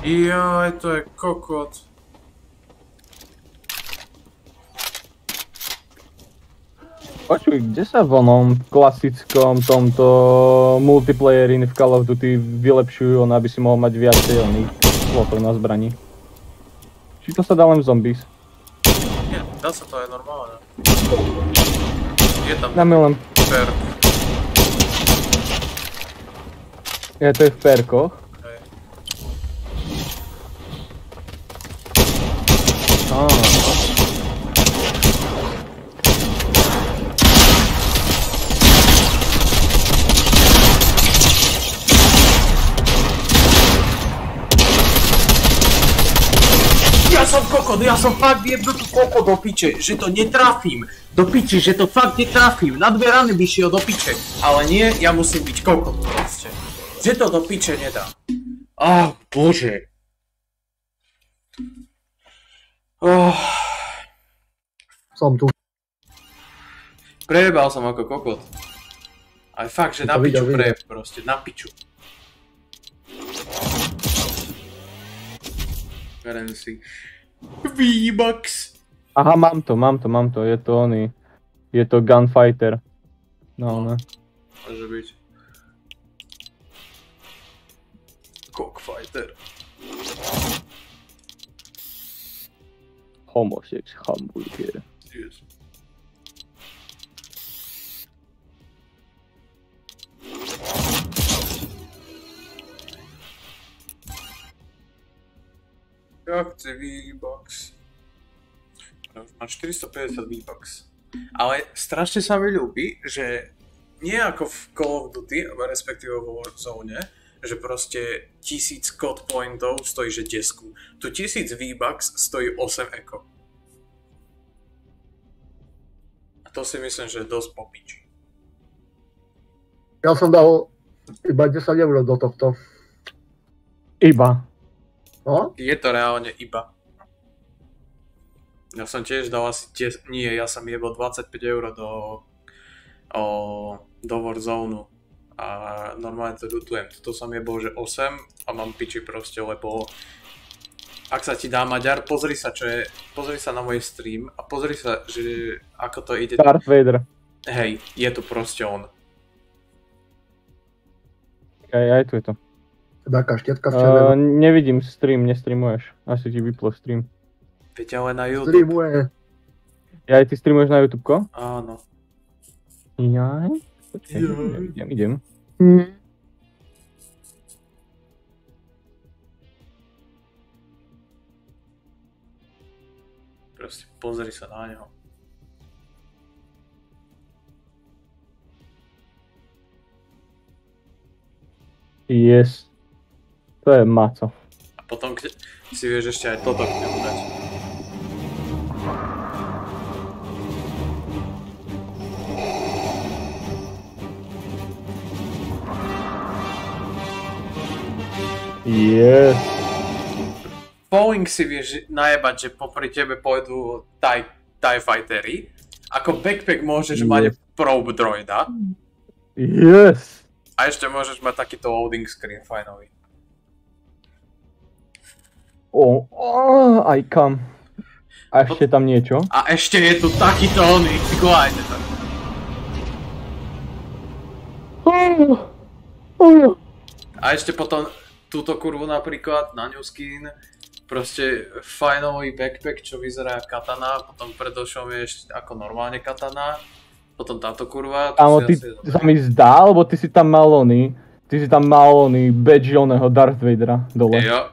Jaj, to je kokot. Počuj, kde sa v onom klasickom tomto multiplayeri v Call of Duty vylepšujú, aby si mohol mať viacej oných slotov na zbraní? Či to sa dá len v Zombies? Nie, dá sa to aj normálne. Je tam dáme len perk. Je to je v perkoch. Hej. Ja som fakt jebnutý kokot do piče, že to netrafím. Do piči, že to fakt netrafím. Na 2 rany by šiel do piče. Ale nie, ja musím byť kokot proste. Že to do piče nedá. Bože. Som tu. Prejebal som ako kokot. Ale fakt, že na piču prejeb proste, na piču. Currency. V-Bucks. Aha, mám to, je to oný. Je to Gunfighter. No, ne. Môže byť. Cockfighter. Homosex hamburger. Yes. Ja chci V-Bucks. Má 450 V-Bucks. Ale strašne sa mi ľúbi, že nie ako v Call of Duty, respektíve vo Warzone, že proste 1000 code pointov stojí že 10. Tu 1000 V-Bucks stojí 8 eko. A to si myslím, že je dosť popiči. Ja som dal iba 10 eur do tohto. Iba. No? Je to reálne iba. Ja som tiež dal asi nie, ja som jebol 25 eur do Warzone a normálne to ľutujem. Toto som jebol, že 8 a mám piči proste, lebo ak sa ti dá Maďar, pozri sa na môj stream a pozri sa, že ako to ide. Darth Vader. Hej, je tu proste on. Aj tu je to. Taká štietka v červenom. Nevidím stream, nestreamuješ. Asi ti vyplo stream. Veď ale na YouTube. Streamuje. Ja aj ty streamuješ na YouTube, ko? Áno. Jaj? Počkej, idem. Proste pozri sa na neho. Yes. To je maco. A potom si vieš ešte aj toto k nemu dať. Yes. Boeing si vieš najebať, že popri tebe pôjdu TIE Fightery. Ako backpack môžeš mať probe droida. Yes. A ešte môžeš mať takýto loading screen fajnový. Aj kam. A ešte tam niečo? A ešte je tu takýto oný, glide. A ešte potom túto kurvu napríklad na New Skin. Proste fajnový backpack, čo vyzerá katana, potom predošlom je ešte ako normálne katana. Potom táto kurva. Áno, ty sa mi zdá, lebo ty si tam mal oný badge oného Darth Vadera dole. Jo.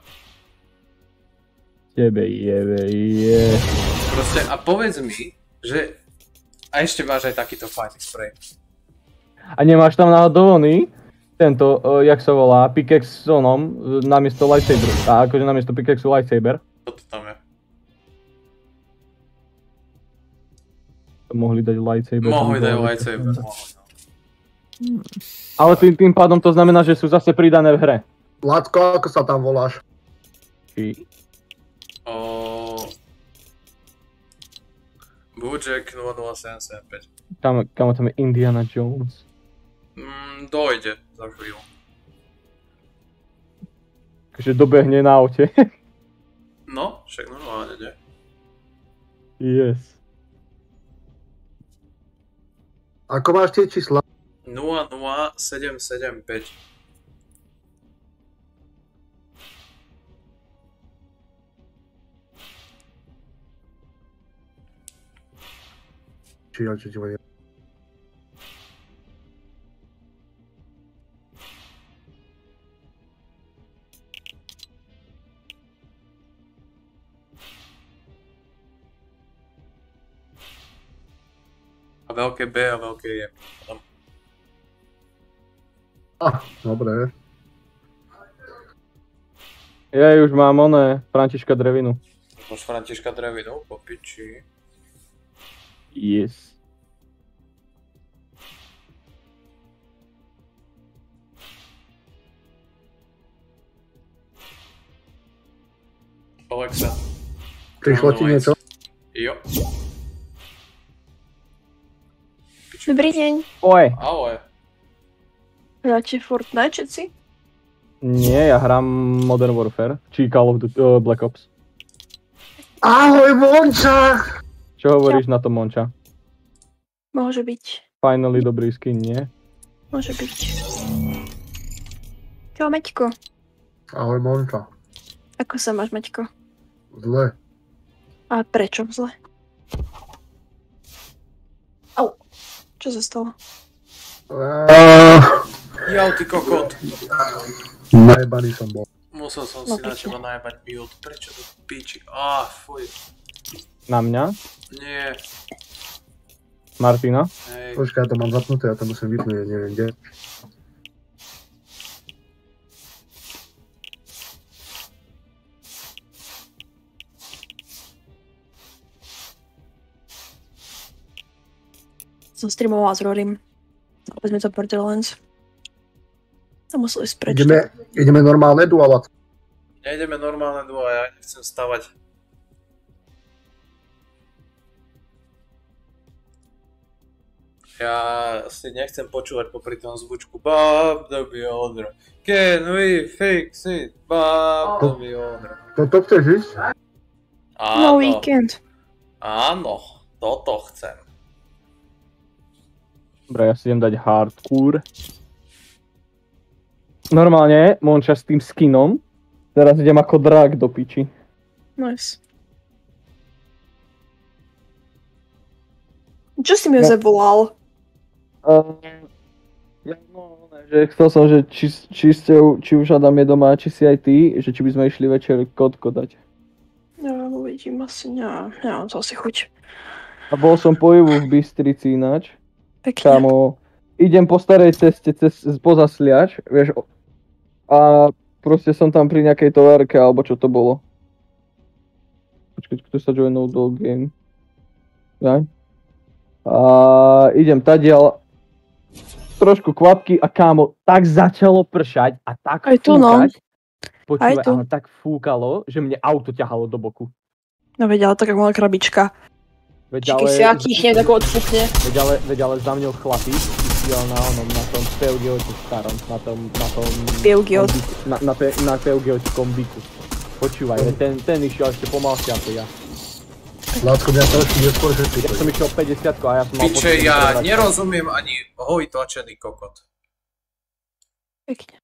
Tebe jebe. Proste a povedz mi, že a ešte máš aj takýto fighting spray. A nemáš tam náhodou oný? Tento, jak sa volá, pickaxe s onom, namiesto lightsaber. A akože namiesto pickaxe lightsaber. Toto tam je. Mohli dať lightsaber. Mohli dať lightsaber, Ale tým pádom to znamená, že sú zase pridané v hre. Lacko, ako sa tam voláš? Bojack 00775. Kamo tam je Indiana Jones. Dojde za chvíľu. Že dobehne na aute. No, však normálne, nie? Yes. Ako máš tie čísla? 00775. Či ja, či ti vadí. A veľké B a veľké je. Tam. Dobre. Ja už mám Františka Drevinu. Máš Františka Drevinu, po piči. Yes. Alexa. Prišlo ti niečo? Jo. Dobrý deň. Oj. Ahoj. Hráte Fortnite všetci? Nie, ja hrám Modern Warfare, či Call of Duty, Black Ops. Ahoj, Monča! Čo hovoríš na to, Monča? Môže byť. Finally dobrý skin, nie? Môže byť. Čau, Maťko. Ahoj, Monča. Ako sa máš, Maťko? Zle. A prečo zle? Au. Čo sa stalo? Jau, ty kokot. Najebaný som bol. Musel som si na teba najebať mute. Prečo to piči? Fuj. Na mňa? Nie. Martina? Hej. Počkaj, ja to mám zapnuté, ja to musím vypnúť, neviem kde. Som streamovala s Rorym. Opäť sme to Borderlands. A museli ísť preč. Ideme normálne duo. Nejdeme normálne duo, ja nechcem stavať. Ja si nechcem počúvať popri tom zvučku Bob the Builder. Can we fix it? Bob the Builder. Toto chceš ísť? No weekend. Áno, toto chcem. Dobre, ja si idem dať hardcore. Normálne, Monča s tým skinom. Teraz idem ako drak do piči. Nice. Čo si mi zavolal? Že chcel som, že či už Adam je doma, či si aj ty, že či by sme išli večer kotko dať. Ja uvidím, asi nemám to asi chuť. A bol som po Ivu v Bystrici ináč. Pekne. Kámo, idem po starej ceste poza Sliač, vieš, a proste som tam pri nejakej továrke, alebo čo to bolo. Počkať, kto sa joinol do game. Ja? A idem tadiaľ, trošku kvapky a kámo, tak začalo pršať a tak aj tu, fúkať. No. Počúvaj, ale tak fúkalo, že mne auto ťahalo do boku. No veď, ale taká malá krabička. Čiže si akýchne, tak odfúkne. Veď ale za mňou chlapík išiel na tom Peugeote starom, na tom Peugeot. Na Peugeote kombiku. Počúvaj, ten išiel ešte pomalšie ako ja. Lácko, mňa to ešte neskôr, že ty. Ja som išiel 50 a ja som mal Piče, ja nerozumiem ani hoj tlačený kokot. Pekne.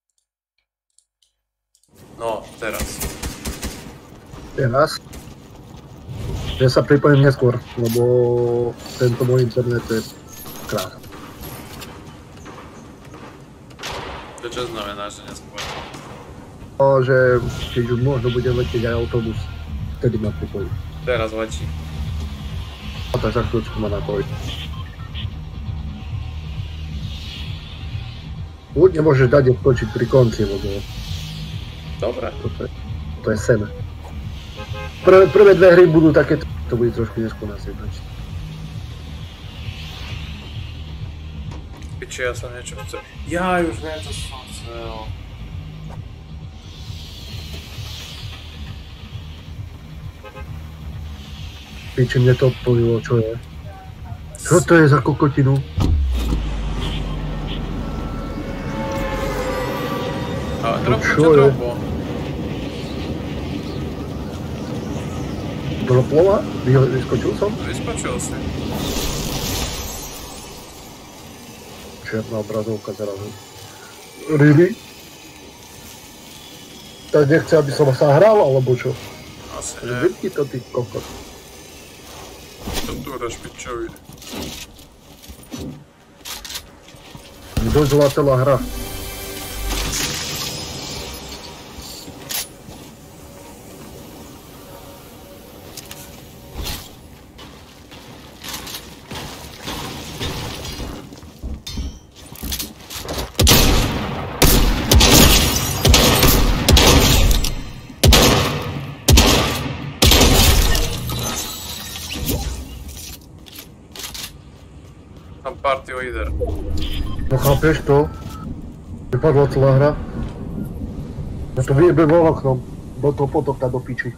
No, teraz. Teraz? Ja sa pripojím neskôr, lebo tento môj internet je krása. To čo znamená, že neskôr? No, že keď už možno bude letieť aj autobus, vtedy ma pripojí. Teraz letí. A tak za chvíľučku ma napojí. Buď nemôžeš dať odskočiť pri konci, lebo... Dobre. To je sen. Prvé dve hry budú také, to bude trošku neskôr nás jednačiť. Piči, ja som niečo chcel. Ja už viem, čo som chcel. Piči, mne to odpojilo, čo je? Čo to je za kokotinu? Ale drobo. Droplola? Vyskočil som? Vyskočil si. Čierna obrazovka zrazu. Really? Tak nechce, aby som sa hral, alebo čo? Asi nie. Vypni to, ty kokot. Čo tu hráš, pičovi? Dosť zlá celá hra. Tam party leader. No chápeš to? Vypadla celá hra. Ja to vyjebem von oknom. Do toho potoka do piči.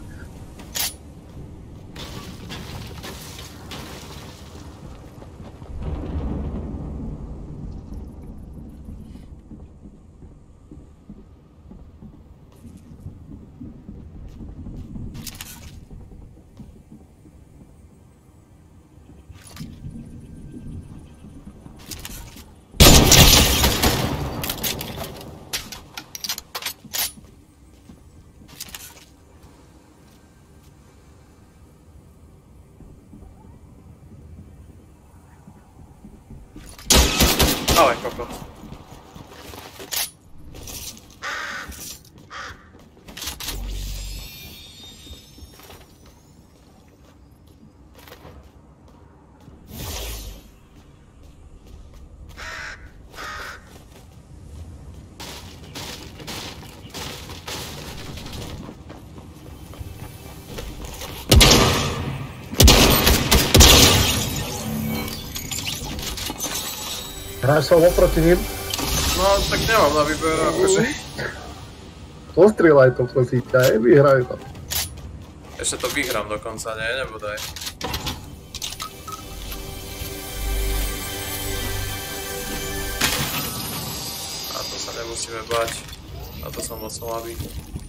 Ale kokot. Hráš som oproti ním? No, tak nemám na výber, akože. Postrieľaj to, prosím ťa, vyhraj to. Ešte to vyhrám dokonca, nie? Nebodaj. A to sa nemusíme bať. A to som moc slabý.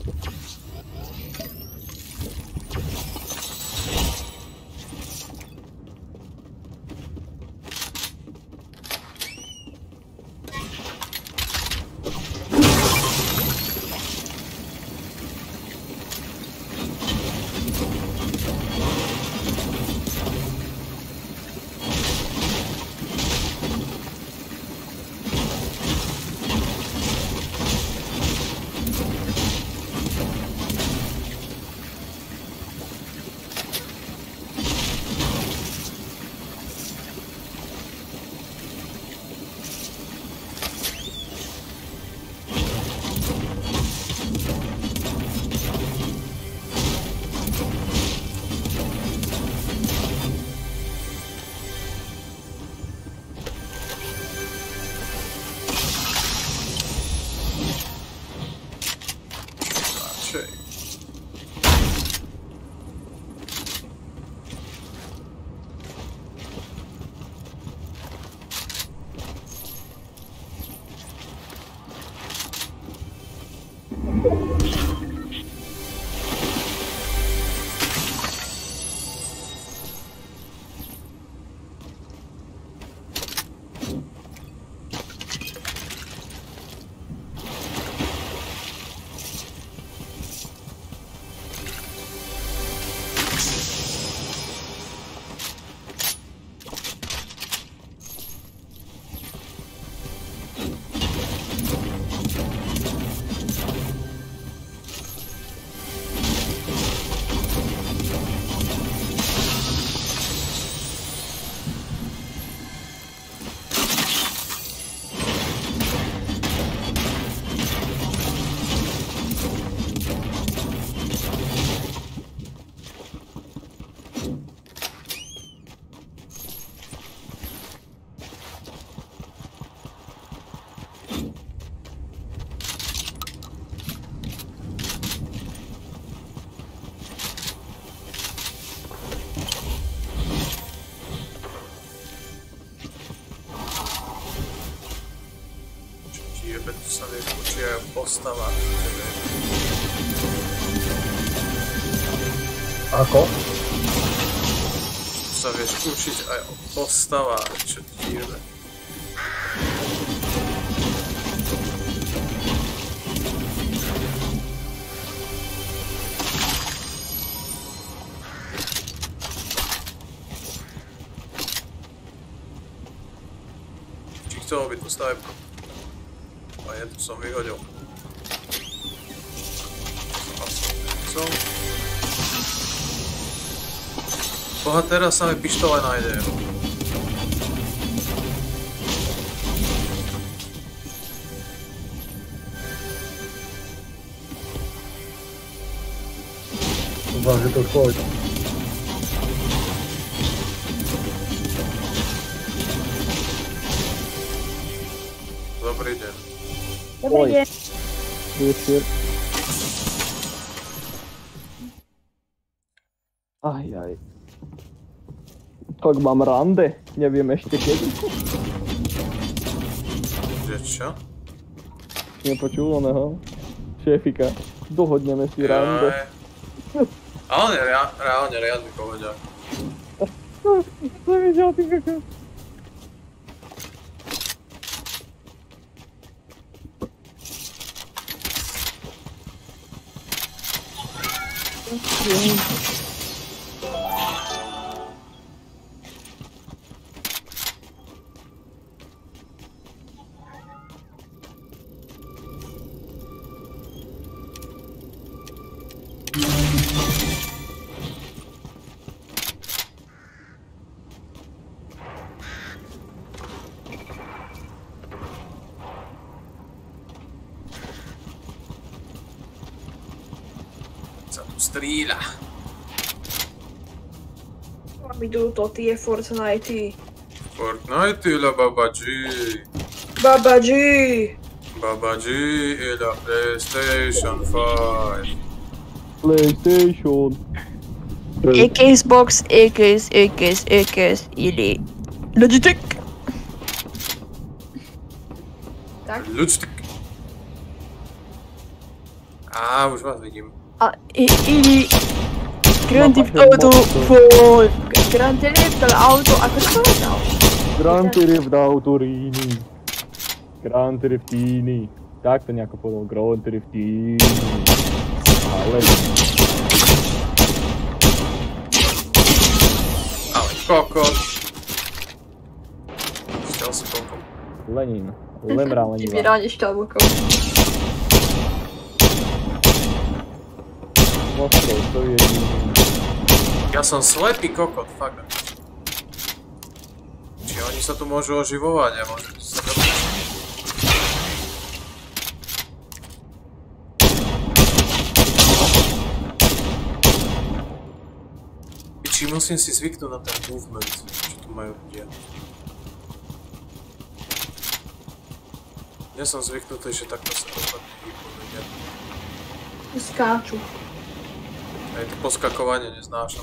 Tu sa vyskúči aj postava. Ako? sa vieš učiť aj o postavách, čo ti jebe. Či chcel byť tú stavebku? A je, tu som vyhodil. Boha, teraz sa mi pištole nájde. Dúfam, že to pôjde. Dobrý deň. Dobrý deň. Večer. Aj. Tak mám rande, neviem ešte kedy. Že čo? Nepočul oného šéfika. Dohodneme si rande. Ale on je reálne riadny povedia. Som videl ty kakao. Strýľa. Idú to tie Fortnite. Fortnite la babaji. Babaji. Babaji e la PlayStation 5. PlayStation. Xbox, ili Logitech. Tak? Logitech. Á, už vás vidím. A ili Grand Theft Auto 4. Grand Theft Auto, ako to povedal? Grand Theft Autorini. Grand Theftini. Tak to nejako povedal, Grand Theftini. Ale... Ale kokot. Šťal si kokot. Lenin. Lemra Lenina. Ty ráne šťalbokov. Moskov, to je jediný. Ja som slepý kokot, fakt. Či oni sa tu môžu oživovať a môžu sa dobiť. Či musím si zvyknúť na ten movement, čo tu majú ľudia. Ja som zvyknutý, že takto sa dopadne ľudia. Skáču. Aj to poskakovanie neznášam.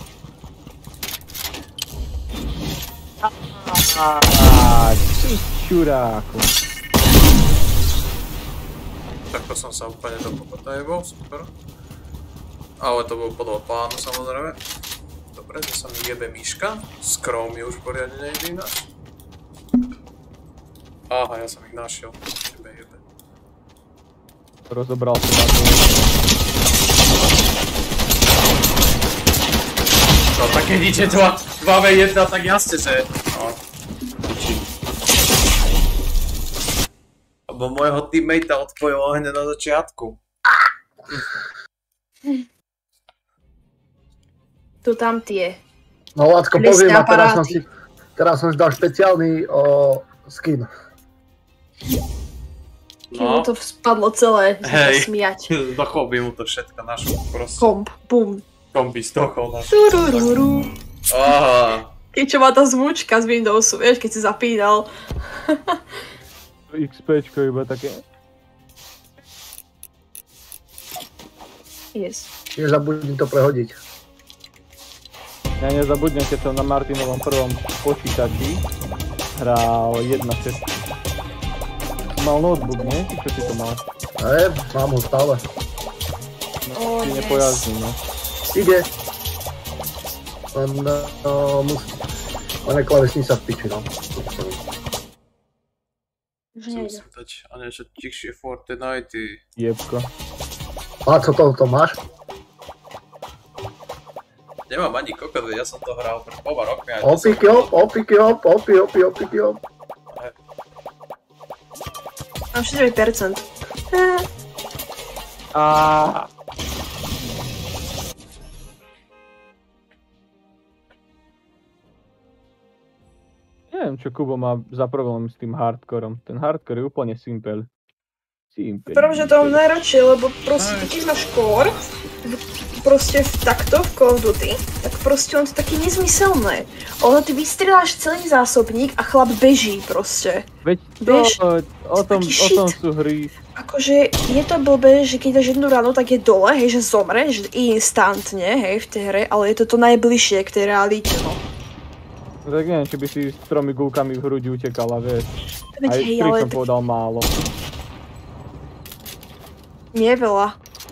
Ty čuráku. Takto som sa úplne do kokota jebol, super. Ale to bolo podľa plánu samozrejme. Dobre, že sa mi jebe myška. Skrom mi už poriadne nejde ináč. Aha, ja som ich našiel. Tebe jebe. Rozobral som na to. No tak keď ide 2v1, tak jasne, že... No. Lebo môjho teammatea odpojil ohne na začiatku. Tu tam tie. No Lacko, poviem, a teraz som si dal špeciálny skin. Keď mu to spadlo celé, sa smiať. Dochol by mu to všetko našu proste. Komp, bum. Komp by stochol našu. Turururu. Aha. Keď čo má tá zvučka z Windowsu, vieš, keď si zapínal. XPčko iba také. Yes. Nezabudni to prehodiť. Ja nezabudnem, keď som na Martinovom prvom počítači hral 1.6. Mal notebook, nie? Čo si to mal? Mám ho stále. No, si nepojazdný, no. Ide. Len klávesnica v piči, no. Musím dať a niečo tichšie Fortnite. Jebko. A co to máš? Nemám ani kokot, ja som to hral pred 2 rokmi. Opiky op. Mám 4%. Neviem, čo Kubo má za problém s tým hardcorom. Ten hardcore je úplne simple. Pravda, že to mám najradšej, lebo proste keď máš core, proste takto v Call of Duty, tak proste on to taký nezmyselné. Ono ty vystrieľaš celý zásobník a chlap beží proste. Veď o tom sú hry. Akože je to blbé, že keď dáš jednu ranu, tak je dole, hej, že zomre, že instantne, hej, v tej hre, ale je to najbližšie k tej realite, no. Tak neviem, či by si s 3 gulkami v hrudi utekala, vieš. Aj 3 som povedal málo. Nie veľa.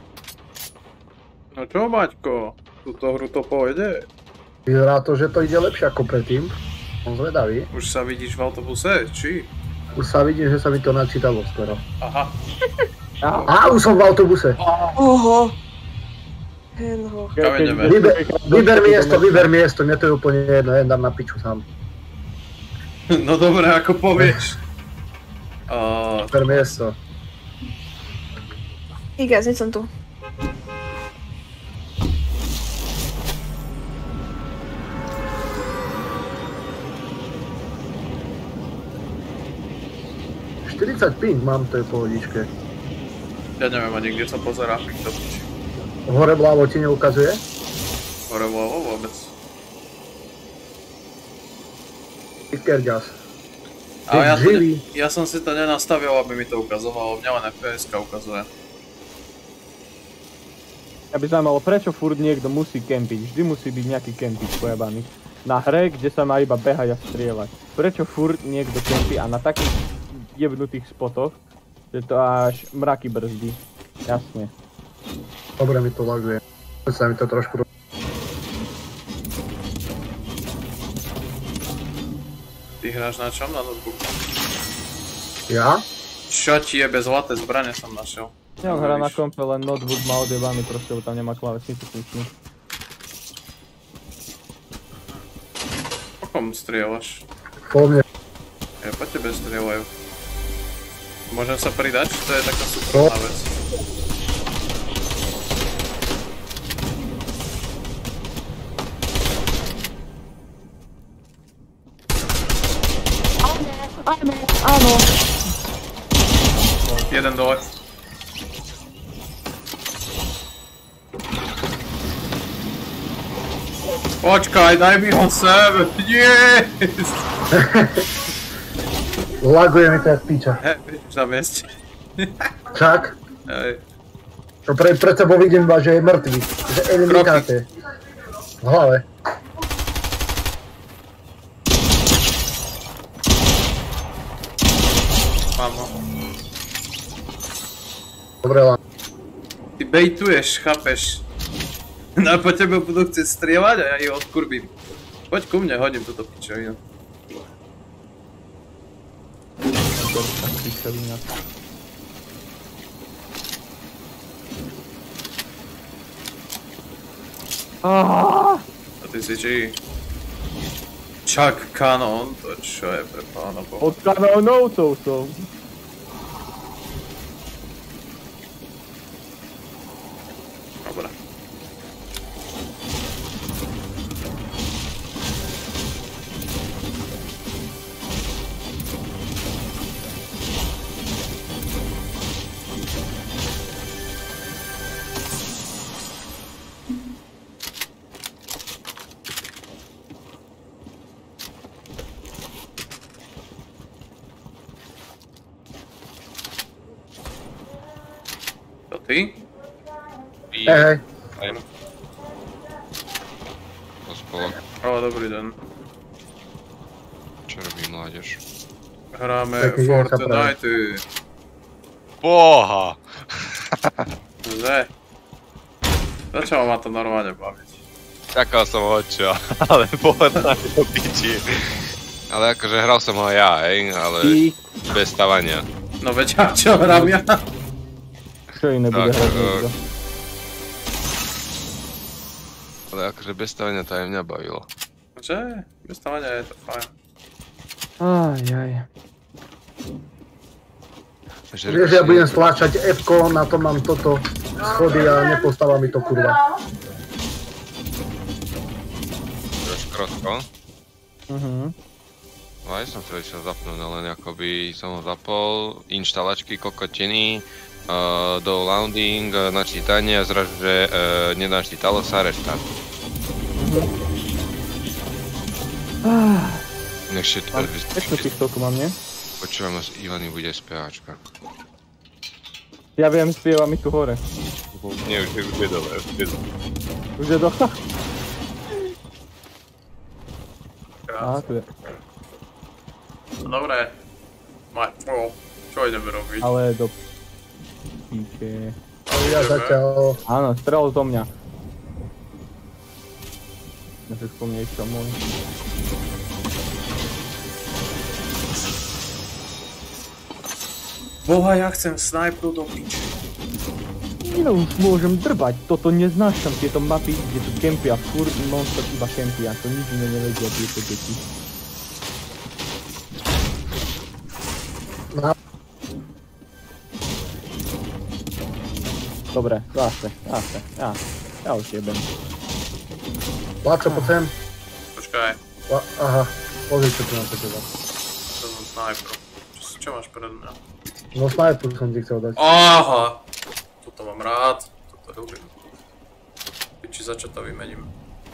No čo, Maťko? Túto hru to pôjde? Vyzerá to, že to ide lepšie ako predtým. Som zvedavý. Už sa vidíš v autobuse, či? Už sa vidím, že sa mi to načítalo skoro. Aha. Už som v autobuse. Oho. Henho. Kam ideme? Vyber miesto, mne to je úplne jedno, jen dám na piču sám. No dobre, ako povieš. Vyber miesto. Igaz, nie som tu. ping mám, to je pohodičke. Ja neviem ani kde sa pozerá ping do piči. Hore vľavo ti neukazuje? Hore vľavo vôbec. Vykerďas. Ale ja som si to nenastavil, aby mi to ukazovalo, mňa len FPS-ka ukazuje. Ja by zaujímalo, prečo furt niekto musí kempiť, vždy musí byť nejaký kempič pojebaný. Na hre, kde sa má iba behať a strieľať. Prečo furt niekto kempí a na takých jebnutých spotoch, že to až mraky brzdí. Jasne. Dobre mi to laguje. Sa mi to trošku... Ty hráš na čom? Na notebooku? Ja? Čo ti jebe, zlaté zbrane som našiel. Ja hrá na kompe, len notebook má odjebaný proste, lebo tam nemá klávesnicu funkčnú. Po kom strieľaš? Po mne. Ja po tebe strieľajú. Môžem sa pridať? To je taká súkromná vec. Áno. Jeden dole. Počkaj, daj mi ho sem! Yes! Laguje mi to jak píča. Už na mieste. Čak? Hej. Pred sebou vidím iba, že je mŕtvý. Že elimináte. V hlave. Mám ho. Dobre, lán. Ty bejtuješ, chápeš? No a po tebe budú chcieť strieľať a ja ich odkurbím. Poď ku mne, hodím túto pičovinu. A ty si či? Chuck Cannon, to čo je pre pána Boha? Od kanónovcov som. Dobre. To ty? Hej. Dobrý deň. Čo robí mládež? Hráme Fortnite. Boha! Ne. Začalo ma to normálne baviť. Čakal som ho čo, ale pohodlá do piči. Ale akože hral som ho ja, hej, ale bez stavania. No veď čo hrám ja? Čo iné bude hrať niekto? Ale akože bez stavania to aj mňa bavilo. Že? Bez stavania je to fajn. Ajaj. Vieš, ja budem stlačať F-ko, na to mám toto schody a nepostáva mi to kurva. Krotko. Aj som chcel išiel zapnúť, len akoby som ho zapol, inštalačky, kokotiny, do lounding, načítanie a zrazu, že nenačítalo sa, restart. Nechšie to Ešte TikToku mám, nie? Počúvam, Ivany bude speváčka. Ja viem, spieva mi tu hore. Nie, už je dole, Už je dole? Á, tu je. Dobre. Čo ideme robiť? Ale do píče. Ja zatiaľ... Áno, strel do mňa. Môžeš po mne ísť môj. Boha, ja chcem snajpru do piče. Ja už môžem drbať, toto neznášam, tieto mapy, kde tu kempia, furt non-stop iba kempia, to nič iné nevedia tieto deti. Dobre, zase, ja už jebem. Láčo, poď sem. Počkaj. Aha, pozri, čo tu mám pre teba. To som snajpru. Čo máš pred mňa? No snajpru som ti chcel dať. Aha! Toto mám rád, toto ľúbim. Či za čo to vymením?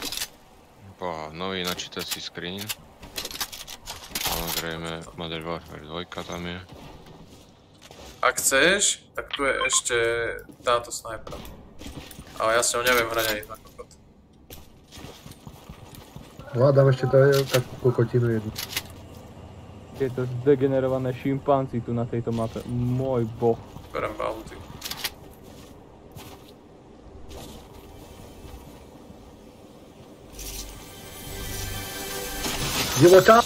Nový načítací screen. Samozrejme, Modern Warfare 2 tam je. Ak chceš, tak tu je ešte táto snajpera. Ale ja s ňou neviem hrať ani na kokot. Hľadám ešte takú kokotinu jednu. Tieto zdegenerované šimpanci tu na tejto mape, môj boh. Berem bounty. Divoča!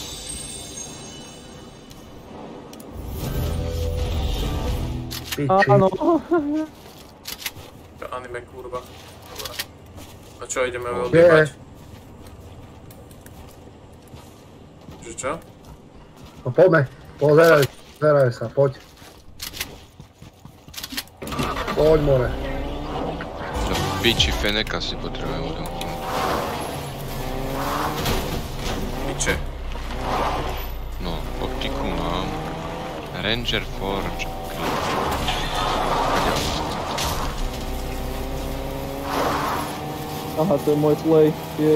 Piči. Áno. To anime kurva. Dobre. A čo, ideme odjebať? Že čo? No poďme, pozeraj sa, poď. Poď, more. Do piči Feneka si potrebujem udomknúť. Piče. No, optiku mám. Ranger Forge. Aha, to je môj play, je.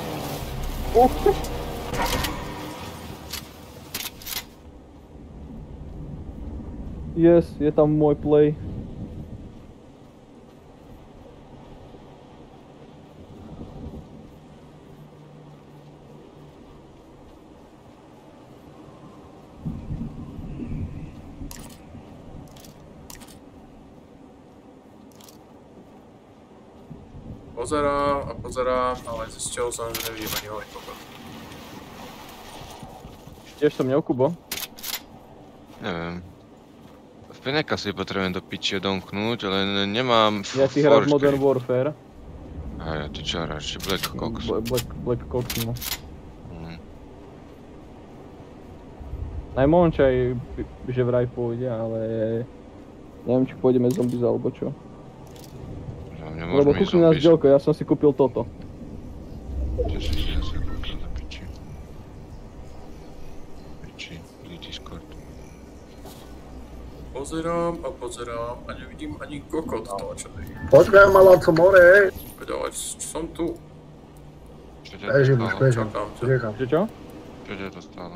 Yes, je tam môj play. Pozerám, ale zistil som, že nevidím ani holý kokot. Tiež som mňa, Kubo? Neviem. Feneka si potrebujem do piči odomknúť, ale nemám... Ja si hráš Modern Warfare. A ja ty čo hráš? Black Cox. Black Cox, no. Aj Mončaj, že vraj pôjde, ale... Neviem, či pôjdeme zombies alebo čo. Lebo kúpim nás dielko, ja som si kúpil toto. Čo si ja si kúpil do piči? Piči, Discord. Pozerám a nevidím ani kokot toho, čo to je. Počkaj, malá, co more, Veď ale som tu. Čo ťa to stálo? Čakám. Že čo? Čo ťa to stálo?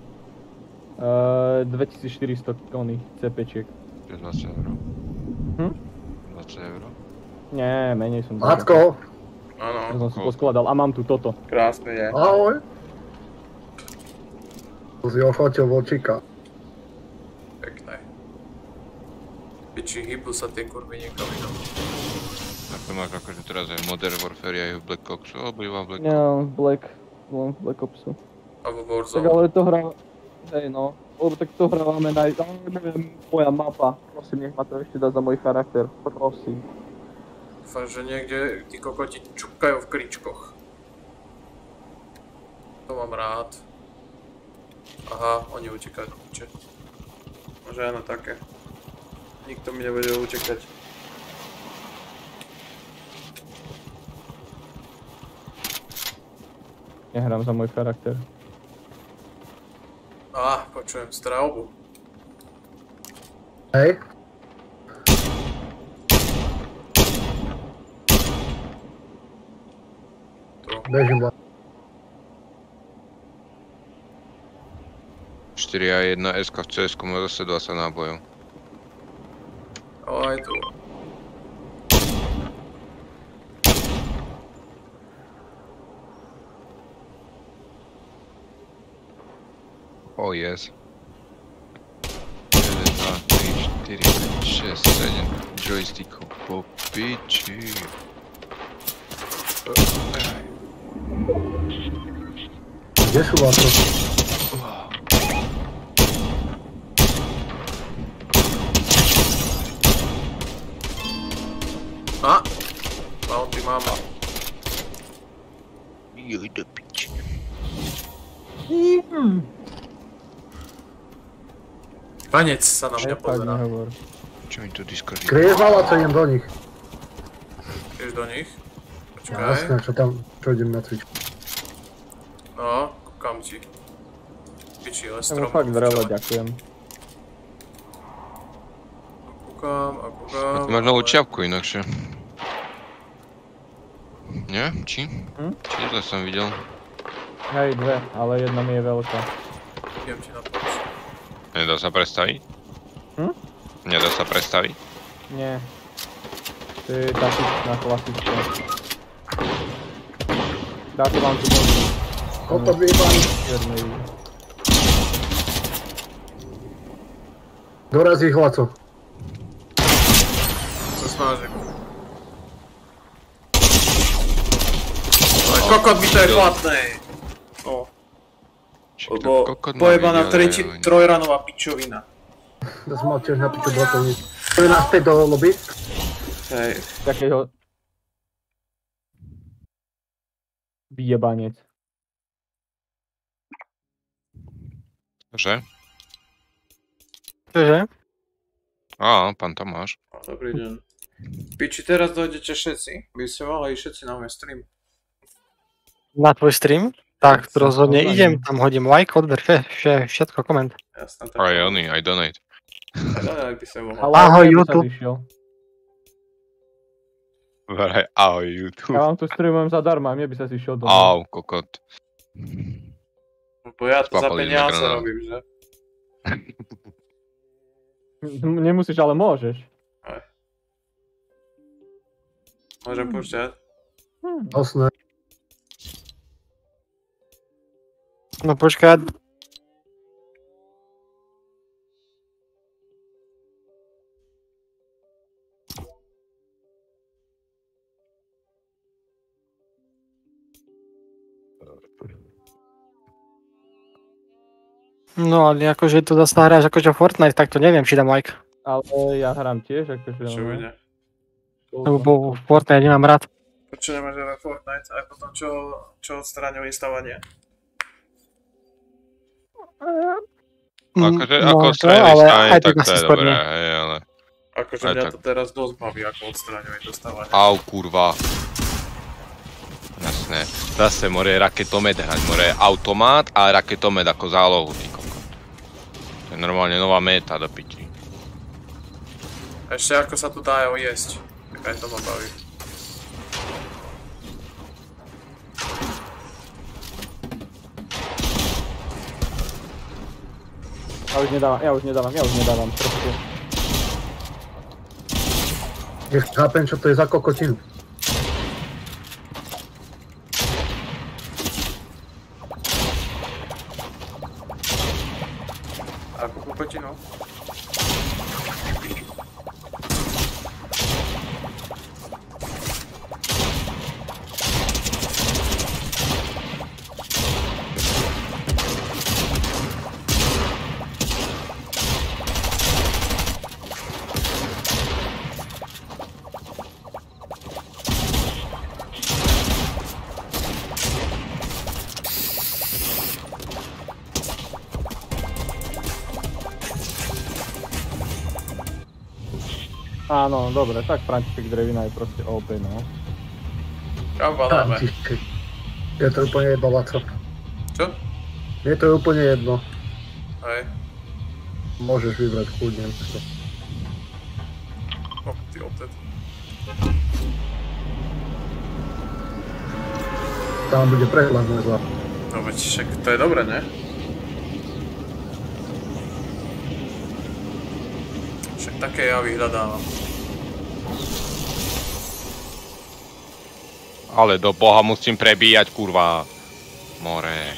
2400 tony CPčiek. To je 20 €. 20 €? Nie, menej som Matko! Áno. Ja som si poskladal a mám tu toto. Krásne je. Ahoj! To si ochotil vočika. Pekné. Piči, hýbu sa tie kurvy niekam inám. A to máš akože teraz aj Modern Warfare aj v Black Opsu, alebo iba v Black Ops? Nie, len v Black Opsu. A vo Warzone. Tak ale to hrá... Hej no, lebo tak to hrávame neviem, moja mapa. Prosím, nech ma to ešte dá za môj charakter, prosím. Dúfam, že niekde tí kokoti čupkajú v kričkoch. To mám rád. Aha, oni utekajú do piče. Môže aj na také. Nikto mi nebude utekať. Nehrám za môj charakter. Počujem strelbu. Hej. Bežím vám. 4-1 SK v CS-ku má zase 20 nábojov. Ale aj tu. Oh yes. 1, 2, 3, 4, 5, 6, 7 joystickov po piči. Kde sú vás to? Bounty mama. Joj do piči. Panec sa na mňa pozerá. Čo mi to diskordi? Kryješ mala, co idem do nich. Ideš do nich? Počkaj. Jasné, čo idem na cvičku. No, kúkam ti. Piči, ale strom. Fakt vrele, ďakujem. Kúkam a kúkam. Ty máš novú čiapku inakšie. Nie? Či? Či zle som videl. Hej, dve, ale jedna mi je veľká. Idem ti na pomoc. Nedá sa predstaviť? Nedá sa predstaviť? Nie. To je taký na klasická. Dáte vám tu možný. Koľko vyjebány. Dorazí ich, Laco. Sa snažím. Ale kokot mi to je platné. No. Lebo pojebaná trojranová pičovina. To som mal tiež na piču blokovník. To je naspäť do lobby. Hej. Takého... Vyjebanec. Že? Čože? Pán Tomáš. Dobrý deň. Piči, teraz dojdete všetci. By ste mohli všetci na môj stream. Na tvoj stream? Tak, rozhodne idem, tam hodím like, odber, všetko, koment. Jasné, tak. Aj oni, aj donate. Aj donate by sa mohol. Ahoj YouTube. Vraj, ahoj YouTube. Ja vám tu streamujem zadarmo, mne by sa si išiel donate. Au, kokot. Bo ja to za peniaze robím, že? Nemusíš, ale môžeš. Aj. Môžem púšťať? Osne. No počkaj. No ale akože tu zase hráš akože Fortnite, tak to neviem, či dám like. Ale ja hrám tiež, akože... Čo bude? Lebo Fortnite nemám rád. Prečo nemáš rád Fortnite? Aj potom čo odstráňujú inštalovanie? Akože, ako odstráňujú inštalovanie, tak to je dobré, hej, ale... Akože mňa to teraz dosť baví, ako odstráňujú dostávanie. Au, kurva. Jasné. Zase more raketomet hrať, more automat a raketomet ako zálohu, ty kokot. To je normálne nová meta do piči. Ešte ako sa tu dajú jesť. Tak aj to ma baví. Ja už nedávam, proste. Chápem, čo to je za kokotinu. Ako kokotinu? Áno, dobre, tak František Drevina je proste OP, no. Kam vadáme? Je to úplne jedno, Laco. Čo? Je to úplne jedno. Hej. Môžeš vybrať kľudne. Ty opět. Tam bude prehľad možno. No veď však to je dobré, ne? Však také ja vyhľadávam. Ale do boha musím prebíjať, kurva. More.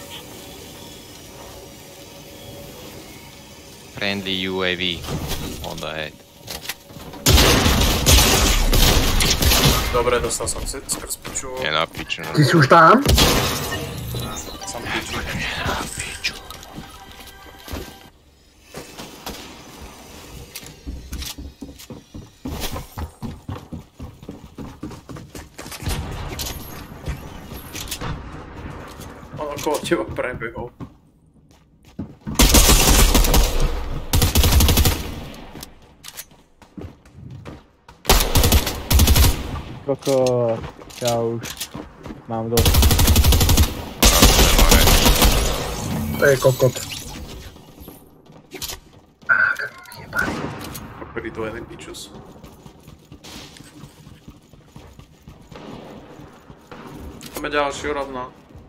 Friendly UAV. On the head. Dobre, dostal som si skrz piču. Je na piču. Ty si už tam? Som piču. Je na piču. On okolo teba prebehol. Koko, ja už mám dosť. To je kokot. Prvý to jeden pičus. Máme ďalšiu rovno.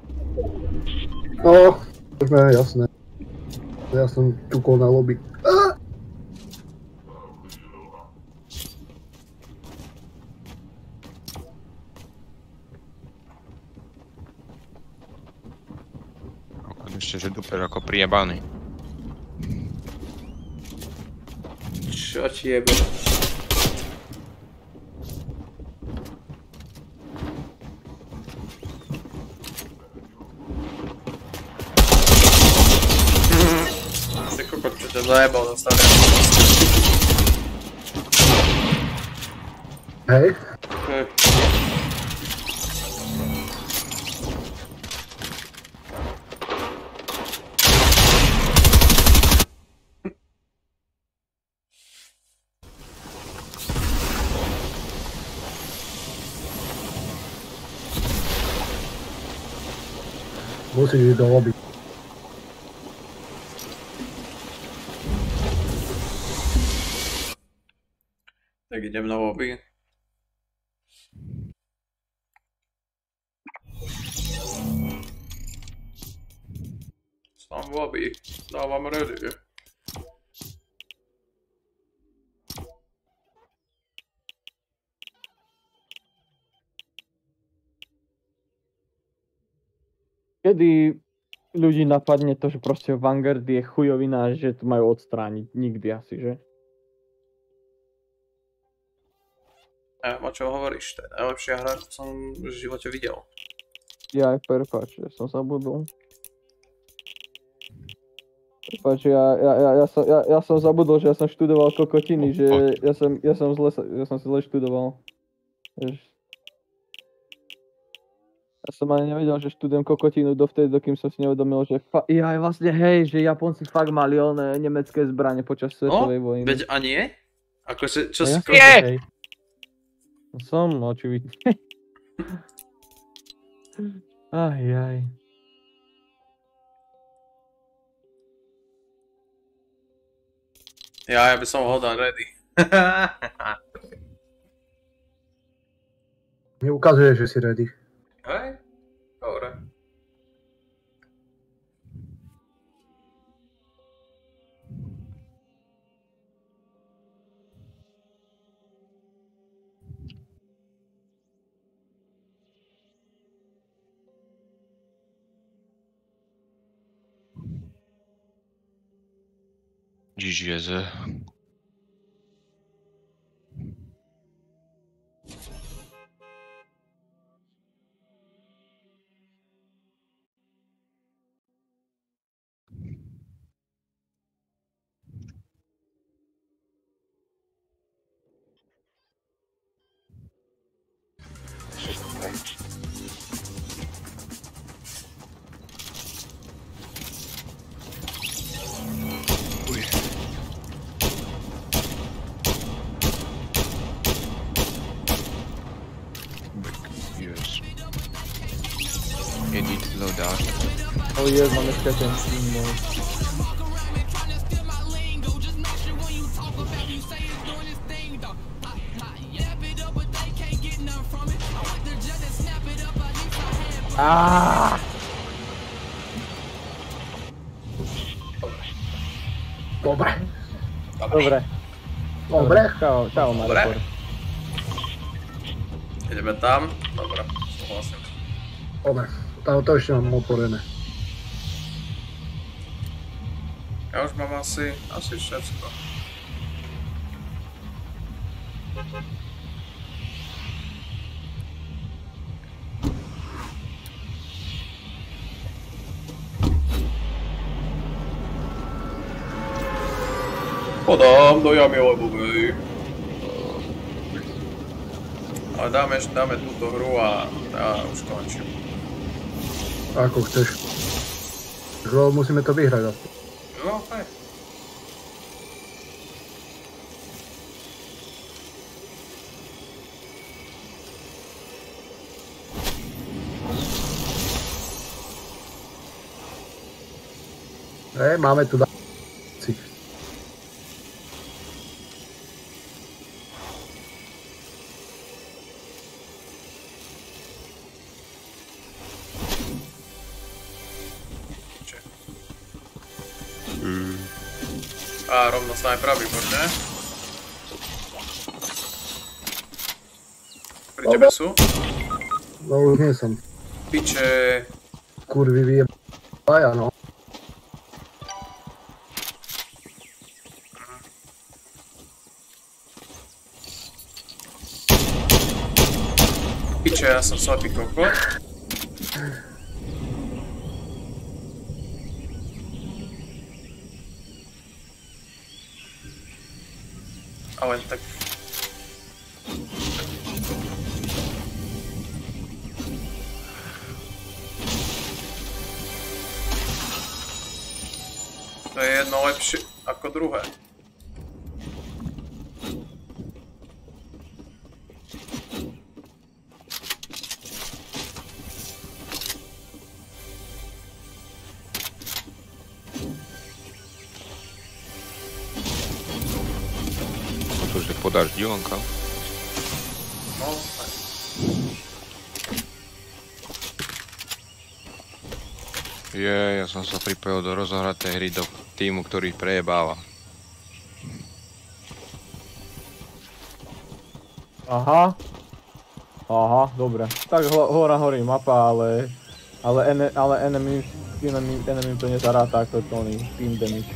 No, už je jasné. Ja som čukol na lobby. Ešte, že dupeš ako prijebaný. Čo ti jebe? Ty kokot, čo ťa zajebal na staré. Hej. Hej. Musíš ísť do lobby. Tak idem na lobby. Som v lobby. Dávam ready. Kedy ľudí napadne to, že proste Vanguard je chujovina, že to majú odstrániť? Nikdy asi, že? O čo hovoríš? To je najlepšia hra, čo som v živote videl. Ja aj prepáč, ja som zabudol. Prepáč, ja som zabudol, že ja som študoval kokotiny, že ja som si zle študoval. Ja som ani nevedel, že študujem kokotinu dovtedy, dokým som si neuvedomil, že vlastne hej, že Japonci fakt mali oné nemecké zbrane počas svetovej vojny. Veď a nie? Akože, čo si kokotiny? Som, očividne. Ajaj. Ja by som ho dal ready. Mi ukazuje, že si ready. Hej? Dobre. GGZ. Edit loadout. Oh je, máme skaten. Dobre. Čau, Maripor. Ideme tam. Dobre, súhlasím. Dobre, to ešte mám oporené. Ja už mám asi všetko. Podám do jamy lebovej. Ale dáme túto hru a ja už končím. Ako chceš. Musíme to vyhrať aspoň. No, hej. Máme tu A rovno snajpera, výborné. Pri tebe sú? No už nie som. Piče. Kurvy vyjeb... Aja no. Piče, ja som slepý kokot. Ale tak... To je jedno lepšie ako druhé. Podáš divanka? No, ja som sa pripojil do rozohratej hry do týmu, ktorý prejebáva. Aha, dobre. Tak hora horí mapa, ale enemy to nezaráta ako Tony, team damage.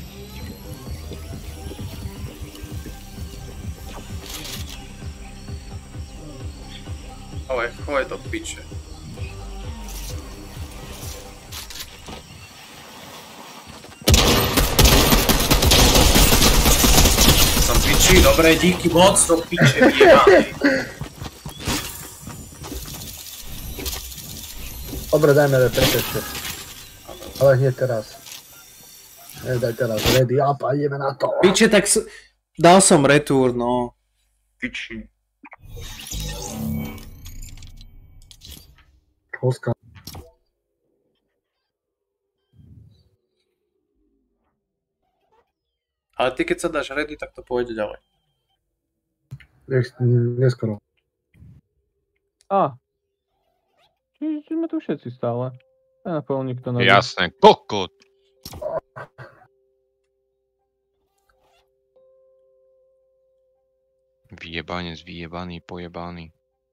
Ale chovaj to piče. Som piči, dobre, díky moc, to piče vyjebanej. Dobre, dajme repet ešte. Ale hneď teraz. Daj teraz, ready up a ideme na to. Piče, tak dal som retur, no. Piči. Hoska. Ale ty keď sa dáš ready, tak to pôjde ďalej. Neskoro. Sme tu všetci stále. Naplno nikto nevie. Jasné, kokot! Vyjebanec, vyjebaný, pojebaný.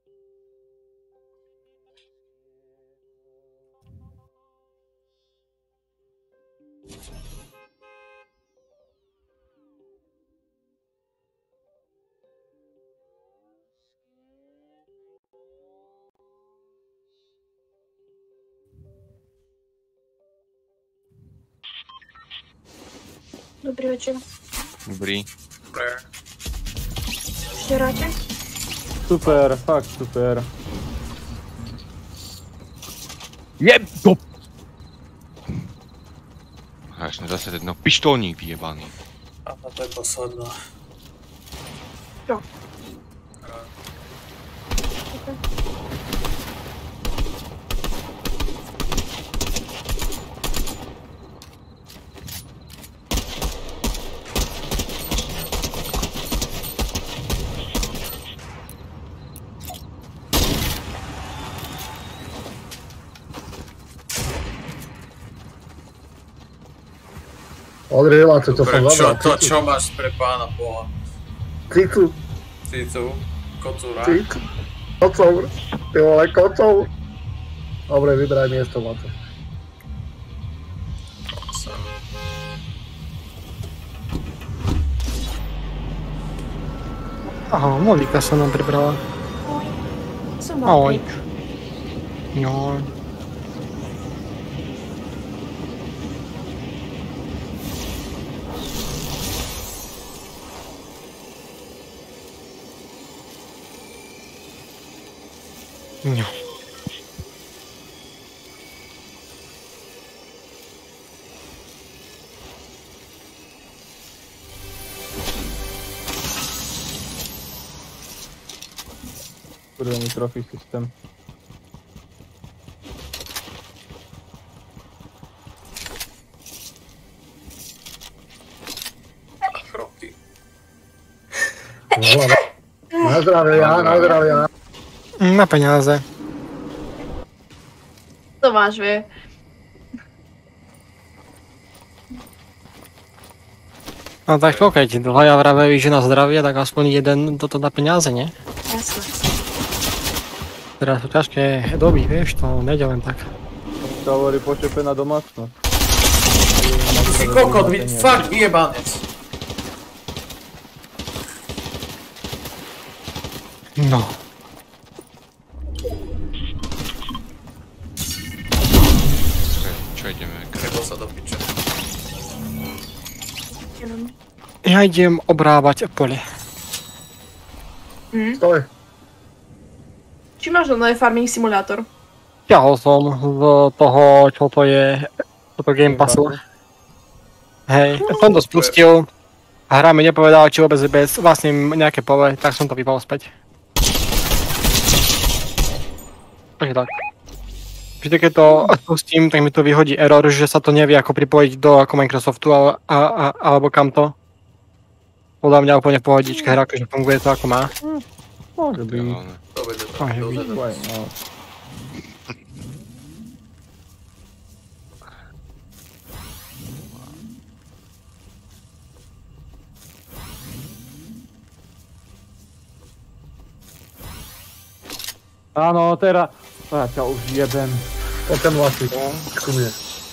Dobrý večer. Dobrý. Šteráte? Super, fakt super. Jeb to! Až zase jedno pištolník vyjebaný. A to je posledná. Jo. Odrila, čo som zabral. Cicu. Čo máš pre pána Boha? Cicu. Cicu? Kocúra? Cicu. Kocour. Ty vole, kocour. Dobre, vybraj miesto, Mato. Aha, Molika sa nám pribrala. Som mal Ahoj. pryč. Joj. No. Kurvený trophy systém. Chropky. Na zdravie, na zdravie. Na peniaze. To máš, vie. No tak koľko ti dvaja vraveví, že na zdravie, tak aspoň jeden toto na peniaze, nie? Jasne. Teraz sú ťažké doby, vieš, to nejde len tak. To hovorí počepená domácnosť. Si kokot, fakt vyjebanec. No. Čo ideme? Krebol sa do piče. Ja idem obrábať pole. Stoj. Či máš online farming simulátor? Ťahol som z toho, čo to je, toto Game Passu. Hej, som to spustil. A hra mi nepovedala, či vôbec bez vlastním nejaké pole, tak som to vypal späť. Takže tak. Vždy, keď to spustím, tak mi to vyhodí error, že sa to nevie ako pripojiť do ako Microsoftu alebo kam to. Podľa mňa úplne v pohodičke hra, akože funguje to ako má. Môže byť. Môže byť. Áno, teraz... Ja ťa už jebem. O ten vlastník. Ku mne.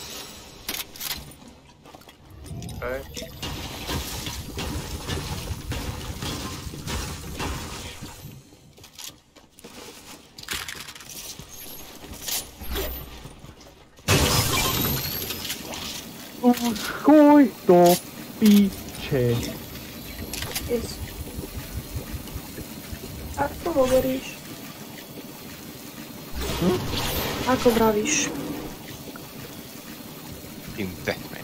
Hej. Chuj to píče. Yes. Ako to hovoríš? Ako vravíš? Tým techme.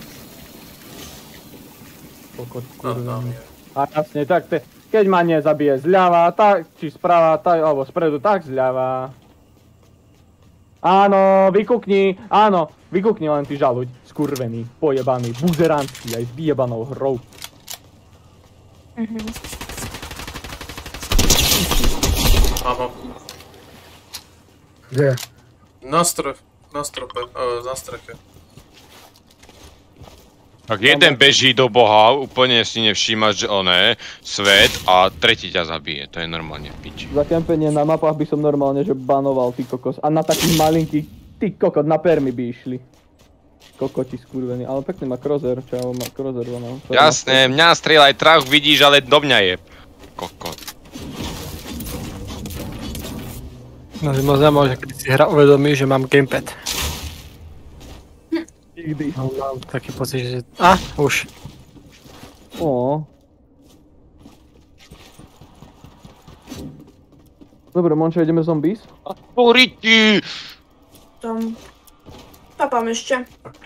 Kokot kurvený. A jasne, tak keď ma nezabije zľava, tak, či sprava, tak, alebo spredu, tak zľava. Áno, vykukni, len ty žaluď, skurvený, pojebaný, buzeránsky, aj s vyjebanou hrou. Áno. Kde? Na streche. Tak jeden beží do boha, úplne si nevšímaš, že svet a tretí ťa zabije, to je normálne v piči. Za kempenie na mapách by som normálne, že banoval, ty kokos. A na takých malinkých, ty kokot, na permy by išli. Kokoti skurvený, ale pekný má crozer, čau, má crozer, ono. Jasné, mňa strieľaj trach, vidíš, ale do mňa je. Kokot. No, že moc zaujímavé, že keď si hra uvedomí, že mám gamepad. Nikdy. Mám taký pocit, že... už. Dobre, Mončo, ideme zombies? Poriti! Tam... Papám ešte.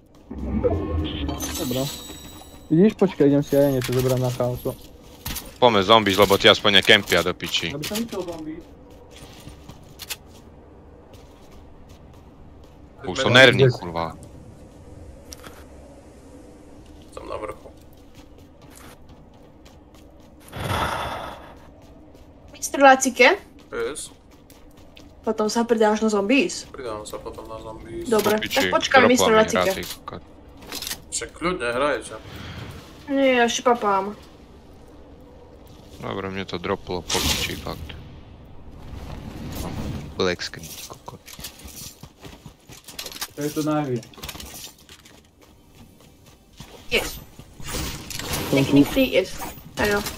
Dobre. Vidíš, počkaj, idem si aj niečo zobrať na chaosu. Poďme zombies, lebo ti aspoň nekempia do piči. Ja by som chcel zombies. Už som nervný, kurva. Som na vrchu. Strelácike? Yes. Potom sa pridáš na zombies. Pridám sa potom na zombies. Dobre, tak počkaj mi strelácike. Však kľudne hrajete. Nie, ešte papám. Dobre, mne to droplo popičí fakt. Black screen, kokot. To je to najviac. Yes. Taking it free, yes. I know.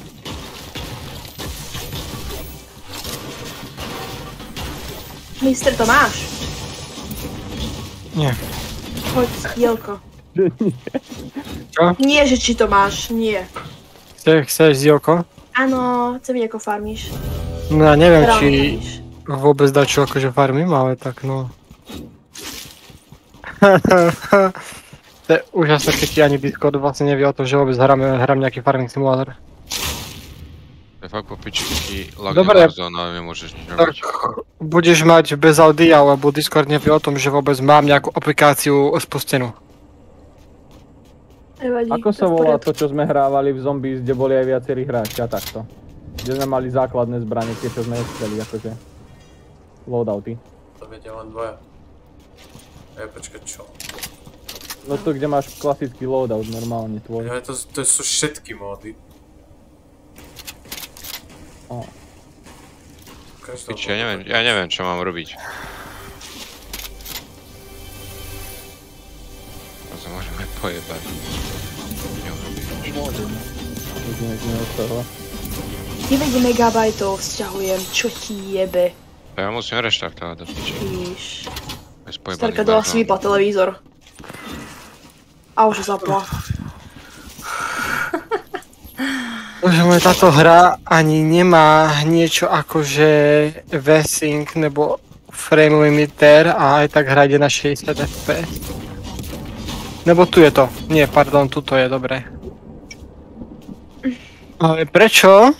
Mister Tomáš. Nie. Poď, Jelko. Čo? Nie, že či to máš, nie. Chceš Zielko? Áno, chcem vidieť, ako farmíš. No ja neviem, Ráno či farmíš. vôbec dačo akože farmím, ale tak no. To je úžasné, keď ti ani Discord vlastne nevie o tom, že vôbec hrám nejaký farming simulátor. To je fakt po piči, taký Dobre. lagnevá zóna, nemôžeš nič robiť. Budeš mať bez audia, alebo Discord nevie o tom, že vôbec mám nejakú aplikáciu spustenú. Nevadí, Ako sa to v volá poriadku. to, čo sme hrávali v Zombies, kde boli aj viacerí hráči a takto? Kde sme mali základné zbranie, tie čo sme chceli, akože loadouty. To vedia len dvaja. Počkať, čo? No to, kde máš klasický loadout normálne tvoj. Ja, to sú všetky módy. O. Piči, ja neviem, čo mám robiť. To sa môžeme pojebať. Môžeme. 9 megabajtov vzťahujem, čo ti jebe. Ja musím reštartovať do piči. Víš. Bez pojebaných Starka dala si verzón. vypla televízor. A už ho zapla. Bože môj, táto hra ani nemá niečo akože V-Sync nebo frame limiter a aj tak hra ide na 60 fps. Nebo tu je to. Nie, pardon, tuto je, dobre. Ale prečo?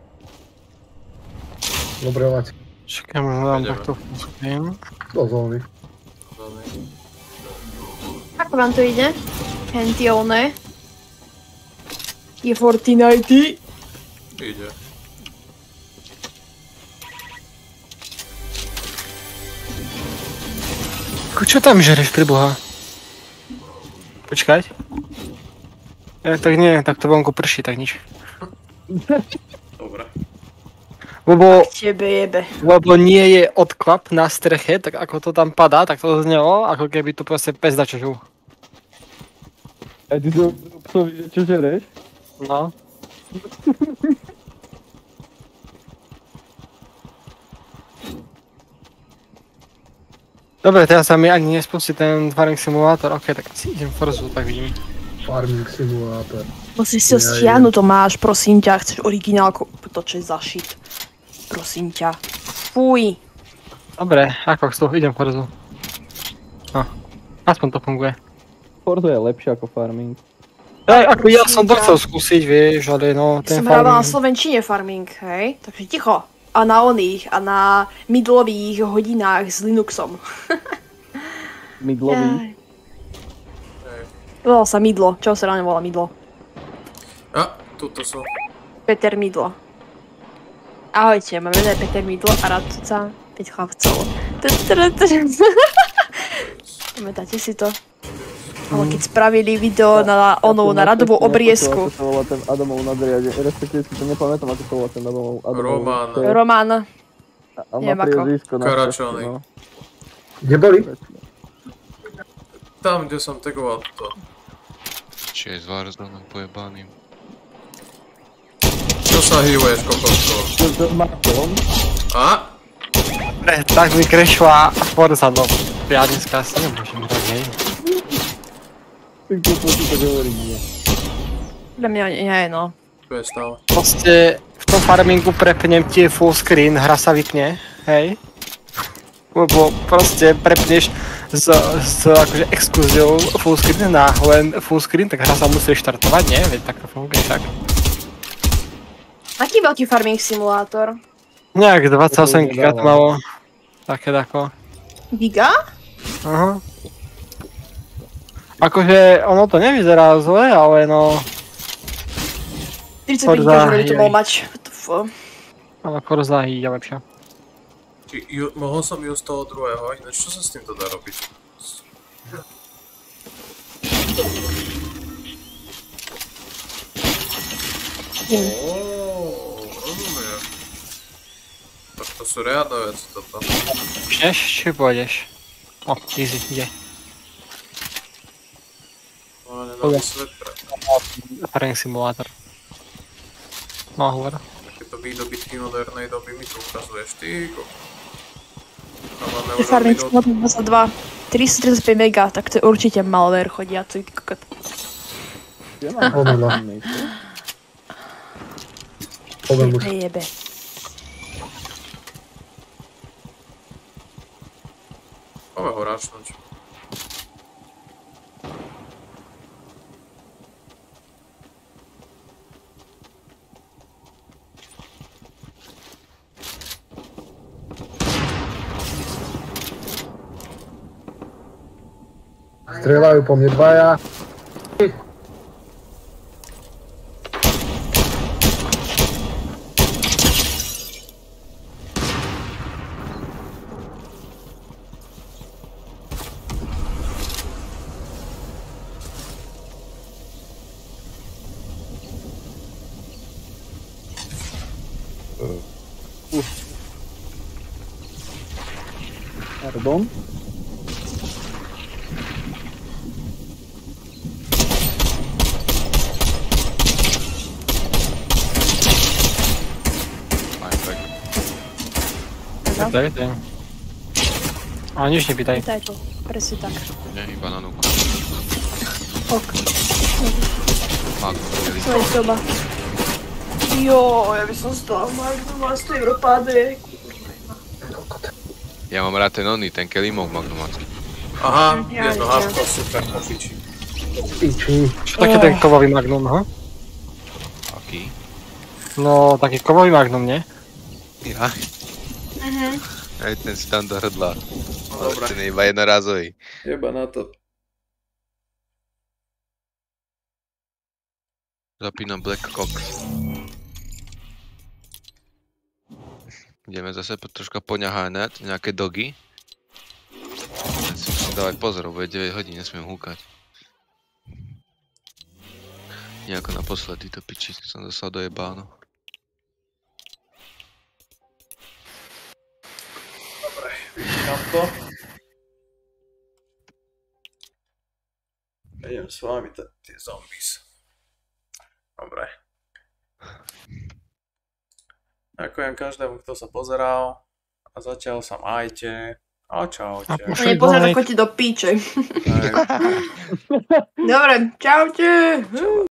Dobre, Laci. Čakaj, možno dám takto full. Do zóny. Ako vám to ide? Hentione. Je Fortnite. Ide. Čo tam žereš, priboha? Počkať. Tak nie, tak to vonku prší, tak nič. Dobre. Lebo nie je odklap na streche, tak ako to tam padá, tak to znelo, ako keby to proste pes dačožil. A ty to psovi, čo žereš? No. Dobre, teraz sa mi ani nespustí ten farming simulátor, ok, tak si idem forzu, tak vidím. Farming simulátor. Musíš si ho stiahnuť, to máš, prosím ťa, chceš originálku, to čo je za shit. Prosím ťa. Fuj. Dobre, ako chcú, idem forzu. No, aspoň to funguje. Forza je lepšie ako farming. Ako ja som to chcel skúsiť, vieš, ale no, ten Som hrával na farming... slovenčine farming, hej? Takže ticho. A na oných, a na midlových hodinách s Linuxom. Midlový? Volal sa Midlo, čo sa ráne volá Midlo? A, tuto sú. Peter Midlo. Ahojte, máme meno je Peter Midlo a radca 5 chlapcov. Pamätáte si to? Ale keď spravili video na onú, na radovú obriezku. Ako sa volá ten Adamov nadriade, respektíve si to nepamätám, ako sa volá ten Adamov. Román. Román. A má priezvisko na Karačony. no. Kde boli? Tam, kde som tagoval to. Či je s Warzonem pojebaným. Čo sa hývuješ, kokosko? To má tom? A? Dobre, tak mi krešla Forza, no. Ja dneska asi nemôžem hrať, hej. Tak to tak hovorí, nie. Pre mňa nie, no. Čo je stále? Proste v tom farmingu prepnem tie full screen, hra sa vypne, hej. Lebo proste prepneš s akože exkluziou full screen na len full screen, tak hra sa musí štartovať, nie? Veď tak to funguje však. Aký veľký farming simulátor? Nejak 28 GB to malo. Také dako. Giga? Aha. Akože ono to nevyzerá zle, ale no... 35 giga, že by to mal mať. Ale Forza je lepšia. Mohol som ju z toho druhého, ináč čo sa s týmto dá robiť? Rozumiem. Tak to sú riadne veci toto. Pneš, či pôjdeš? O, easy, ide. Ale nenáme svet pre... Farming simulátor. No, hovor. Takéto výdobytky modernej doby mi tu ukazuješ, ty. Farming simulátor 22. 335 mega, tak to je určite malware chodiaci kokot. Jebe. Máme ho ráčnúť. Strieľajú po mne dvaja. Pardon. Pýtaj. A nič nepýtaj. Pýtaj to, presne tak. Nie, iba na núku. Ok. Magnum. Svoj soba. Jo, ja by som stala Magnum a 100 euro páde. Ja mám rád ten oný, ten kelimov magnumácky. Aha, jedno hardko, super, po piči. Čo také ten kovový Magnum, aha? Aký? No, taký kovový Magnum, nie? Ja. Aj ten standardlá. Ale ten je iba jednorázový. Jeba na to. Zapínam Black Cox. Ideme zase troška poňaháňať nejaké dogy. Ja si musím dávať pozor, bude 9 hodín, nesmiem húkať. Nejako naposledy to piči, som dostal do jebáno. Dobre, vyčkám to. Idem s vami tie zombies. Dobre. Ďakujem každému, kto sa pozeral. A zatiaľ sa majte. A čaute. A nepozerať, ako ti do píče. Dobre, čaute.